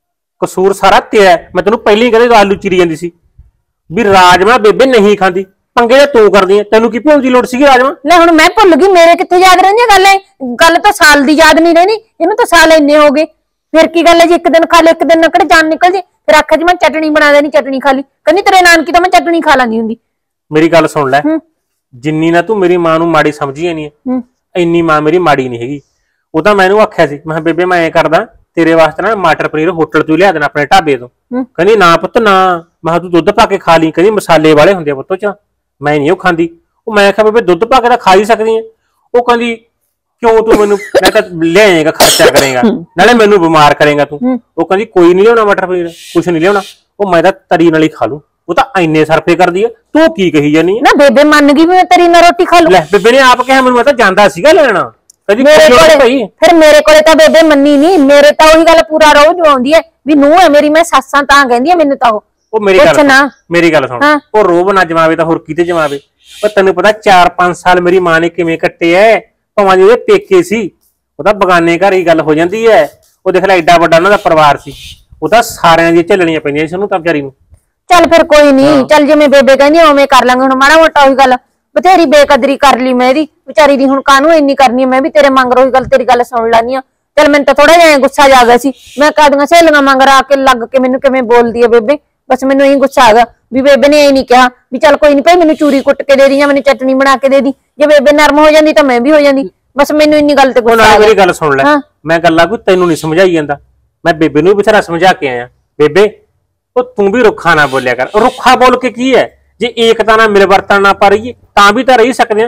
ਕਸੂਰ ਸਾਰਾ ਤੇਰਾ ਮੈਂ ਤੈਨੂੰ ਪਹਿਲਾਂ ਹੀ ਕਹਿੰਦਾ ਆਲੂ ਚੀਰੀ ਜਾਂਦੀ ਸੀ ਵੀ ਰਾਜਮਾ ਬੇਬੇ ਨਹੀਂ ਖਾਂਦੀ ਪੰਗੇ ਤਾਂ ਤੂੰ ਕਰਦੀ ਐ ਤੈਨੂੰ ਕੀ ਭੁੱਲ ਦੀ ਲੋੜ ਸੀਗੀ ਰਾਜਮਾ ਲੈ ਹੁਣ ਮੈਂ ਭੁੱਲ ਗਈ ਮੇਰੇ ਕਿੱਥੇ ਯਾਦ ਰਹਿੰਦੀ ਗੱਲ ਐ ਗੱਲ ਤਾਂ ਸਾਲ ਦੀ ਯਾਦ ਨਹੀਂ ਰਹਿਣੀ ਇਹਨੂੰ ਤਾਂ ਸਾਲ ਇੰਨੇ ਹੋ ਗਏ ਫਿਰ ਕੀ ਗੱਲ ਐ ਜੀ ਇੱਕ ਦਿਨ ਖਾ ਲੈ ਇੱਕ ਦਿਨ ਨਕੜ ਜਾਨ ਨਿਕਲ ਜੇ ਫਿਰ ਆਖਿਆ ਜੀ ਮੈਂ ਚਟਣੀ ਬਣਾ ਦੇਣੀ ਚਟਣੀ ਖਾ ਲਈ ਕਹਿੰਦੀ ਤੇਰੇ ਨਾਨਕੀ ਤਾਂ ਮੈਂ ਚਟਣੀ ਖਾ ਲਾਂਦੀ ਹੁੰਦੀ ਮੇਰੀ ਗੱਲ ਸੁਣ ਲੈ ਜਿੰਨੀ ਨਾ ਤੂੰ ਮੇਰੀ ਮਾਂ ਨੂੰ ਮਾੜੀ ਸਮਝੀ ਜਾਨੀ ਐ ਇੰਨੀ ਮਾਂ ਮੇਰੀ ਮਾੜੀ ਨਹੀਂ ਹੈਗੀ ਉਹ ਤਾਂ ਮੈਨੂੰ ਆਖਿਆ ਸੀ ਮੈਂ ਬੇਬੇ ਮੈਂ ਐ ਕਰਦਾ ਤੇਰੇ ਵਾਸਤੇ ਨਾ ਮਟਰ ਪਨੀਰ ਹੋਟਲ ਤੋਂ ਲਿਆ ਦੇਣਾ ਆਪਣੇ ਢਾਬੇ ਤੋਂ ਕਹਿੰਦੀ ਨਾ ਪੁੱਤ ਨਾ ਮੈਂ ਤੂੰ ਦੁੱਧ ਪਾ ਕੇ ਖਾ ਲਈ ਕਹਿੰਦੀ ਮਸਾਲੇ ਵਾਲੇ ਹੁੰਦੇ ਆ ਪੁੱਤੋ ਚ ਮੈਂ ਨਹੀਂ ਉਹ ਖਾਂਦੀ ਉਹ ਮੈਂ ਕਿਹਾ ਬੇਬੇ ਦੁੱਧ ਪਾ ਕੇ ਤਾਂ ਖਾ ਹੀ ਸਕਦੀ ਐ ਉਹ ਕਹਿੰਦੀ ਕਿਉਂ ਤੂੰ ਮੈਨੂੰ ਮੈਂ ਤਾਂ ਲੈ ਆਏਗਾ ਖਰਚਾ ਕਰੇਗਾ ਨਾਲੇ ਮੈਨੂੰ ਬਿਮਾਰ ਕਰੇਗਾ ਤੂੰ ਉਹ ਕਹਿੰਦੀ ਕੋਈ ਨਹੀਂ ਲਿਆਉਣਾ ਮਟਰ ਪਨੀਰ ਕੁਛ ਨਹੀਂ ਲਿਆਉਣਾ ਉਹ ਮੈਂ ਤਾਂ ਤਰੀ ਨਾਲ ਹੀ ਖਾ ਲੂ ਉਹ ਤਾਂ ਇੰਨੇ ਸਰਫੇ ਕਰਦੀ ਐ ਤੂੰ ਕੀ ਕਹੀ ਜਾਨੀ ਐ ਨਾ ਬੇਬੇ ਮੰਨ ਗਈ ਵੀ ਮੈਂ ਤਰੀ ਨਾਲ ਰੋਟੀ ਖਾ ਲੂ ਲੈ ਬੇਬੇ ਨੇ ਆਪ ਕਿਹਾ ਮੈਨੂੰ ਮੈਂ ਤਾਂ ਜਾਂਦਾ ਸੀਗਾ ਲੈਣਾ ਕਦੀ ਮੇਰੇ ਕੋਲੇ ਫਿਰ ਮੇਰੇ ਕੋਲੇ ਤਾਂ ਬੇਬੇ ਮੰਨੀ ਨਹੀਂ ਮੇਰੇ ਤਾਂ ਉਹੀ ਗੱਲ ਪੂਰਾ ਰੋਜ਼ ਆਉਂਦੀ ਐ ਵੀ ਨੂੰਹ ਐ ਮੇਰੀ ਮੈਂ ਸੱਸਾਂ ਤਾਂ ਕਹਿੰਦੀ ਐ ਮੈਨੂੰ ਤਾਂ ਉਹ ਉਹ ਮੇਰੀ ਗੱਲ ਮੇਰੀ ਗੱਲ ਸੁਣ ਉਹ ਰੋਬ ਨਾ ਜਮਾਵੇ ਤਾਂ ਹੋਰ ਕਿਤੇ ਜਮਾਵੇ ਪਰ ਤੈਨੂੰ ਪਤਾ ਚਾਰ ਪੰਜ ਸਾਲ ਮੇਰੀ ਮਾਂ ਨੇ ਕਿਵੇਂ ਕੱਟੇ ਐ ਭਾਵੇਂ ਉਹਦੇ ਪੇਕੇ ਸੀ ਉਹਦਾ ਬਗਾਨੇ ਘਰ ਹੀ ਗੱਲ ਹੋ ਜਾਂਦੀ ਐ ਉਹ ਦੇਖ ਲੈ ਐਡਾ ਵੱਡਾ ਉਹਨਾਂ ਦਾ ਪਰਿਵਾਰ ਸੀ ਉਹ ਤਾਂ ਸਾਰਿਆਂ ਦੀ ਝੱਲਣੀਆਂ ਪੈਂਦੀਆਂ ਸੀ ਉਹਨੂੰ ਤਾਂ ਵਿਚਾਰੀ ਨੂੰ ਚੱਲ ਫਿਰ ਕੋਈ ਨਹੀਂ ਚੱਲ ਜਿਵੇਂ ਬੇਬੇ ਕਹਿੰਦੀ ਉਵੇਂ ਕਰ ਲਾਂਗੇ ਹੁਣ ਮਾੜਾ ਮੋਟਾ ਉਹੀ ਗੱਲ ਬਥੇਰੀ ਬੇਕਦਰੀ ਕਰ ਲਈ ਮੈਂ ਇਹਦੀ ਵਿਚਾਰੀ ਦੀ ਹੁਣ ਕਾਹਨੂੰ ਇੰਨੀ ਕਰਨੀ ਮੈਂ ਵੀ ਤੇਰੇ ਮੰਗ ਰਹੀ ਗੱਲ ਤੇਰੀ ਗੱਲ ਸੁਣ ਲੈਣੀ ਆ ਚੱਲ ਮੈਨੂੰ ਤਾਂ ਥੋੜਾ ਜਿਹਾ ਗੁੱਸਾ ਜਾ ਗਿਆ ਸੀ ਮੈਂ ਕਾਦੀਆਂ ਸਹੇਲੀਆਂ ਮੰਗ ਰਾ ਕੇ ਲੱਗ ਕੇ ਮੈਨੂੰ ਕਿਵੇਂ ਬੋਲਦੀ ਐ ਬੇਬੇ ਬਸ ਮੈਨੂੰ ਇਹੀ ਗੁੱਸਾ ਆ ਗਿਆ ਵੀ ਬੇਬੇ ਨੇ ਇਹ ਨਹੀਂ ਕਿਹਾ ਵੀ ਚੱਲ ਕੋਈ ਨਹੀਂ ਭਾਈ ਮੈਨੂੰ ਚੂਰੀ ਕੁੱਟ ਕੇ ਦੇ ਦੀ ਜਾਂ ਮੈਨੂੰ ਚਟਨੀ ਬਣਾ ਕੇ ਦੇ ਦੀ ਜੇ ਬੇਬੇ ਨਰਮ ਹੋ ਜਾਂਦੀ ਤਾਂ ਮੈਂ ਵੀ ਹੋ ਜਾਂਦੀ ਬਸ ਮੈਨੂੰ ਇੰਨੀ ਗੱਲ ਤੇ ਗੁੱਸਾ ਆ ਗਿਆ ਮੇਰੀ ਗੱਲ ਸੁਣ ਲੈ ਮੈਂ ਗੱਲਾਂ ਕੋਈ ਤੈਨੂੰ ਨਹੀਂ ਸਮਝਾਈ ਜਾਂਦਾ ਮੈਂ ਬੇਬੇ ਨੂੰ ਵੀ ਬਥੇਰਾ ਸਮਝਾ ਕੇ ਆਇਆ ਬੇਬੇ ਉਹ ਤੂੰ ਵੀ ਰੁੱਖਾ ਨਾ ਬੋਲਿਆ ਕਰ ਰੁੱਖਾ ਬੋਲ ਕੇ ਕੀ ਹੈ ਜੇ ਏਕਤਾ ਨਾਲ ਮਿਲ ਵਰਤਣ ਨਾ ਪਾ ਰਹੀਏ ਤਾਂ ਵੀ ਤਾਂ ਰਹੀ ਸਕਦੇ ਆ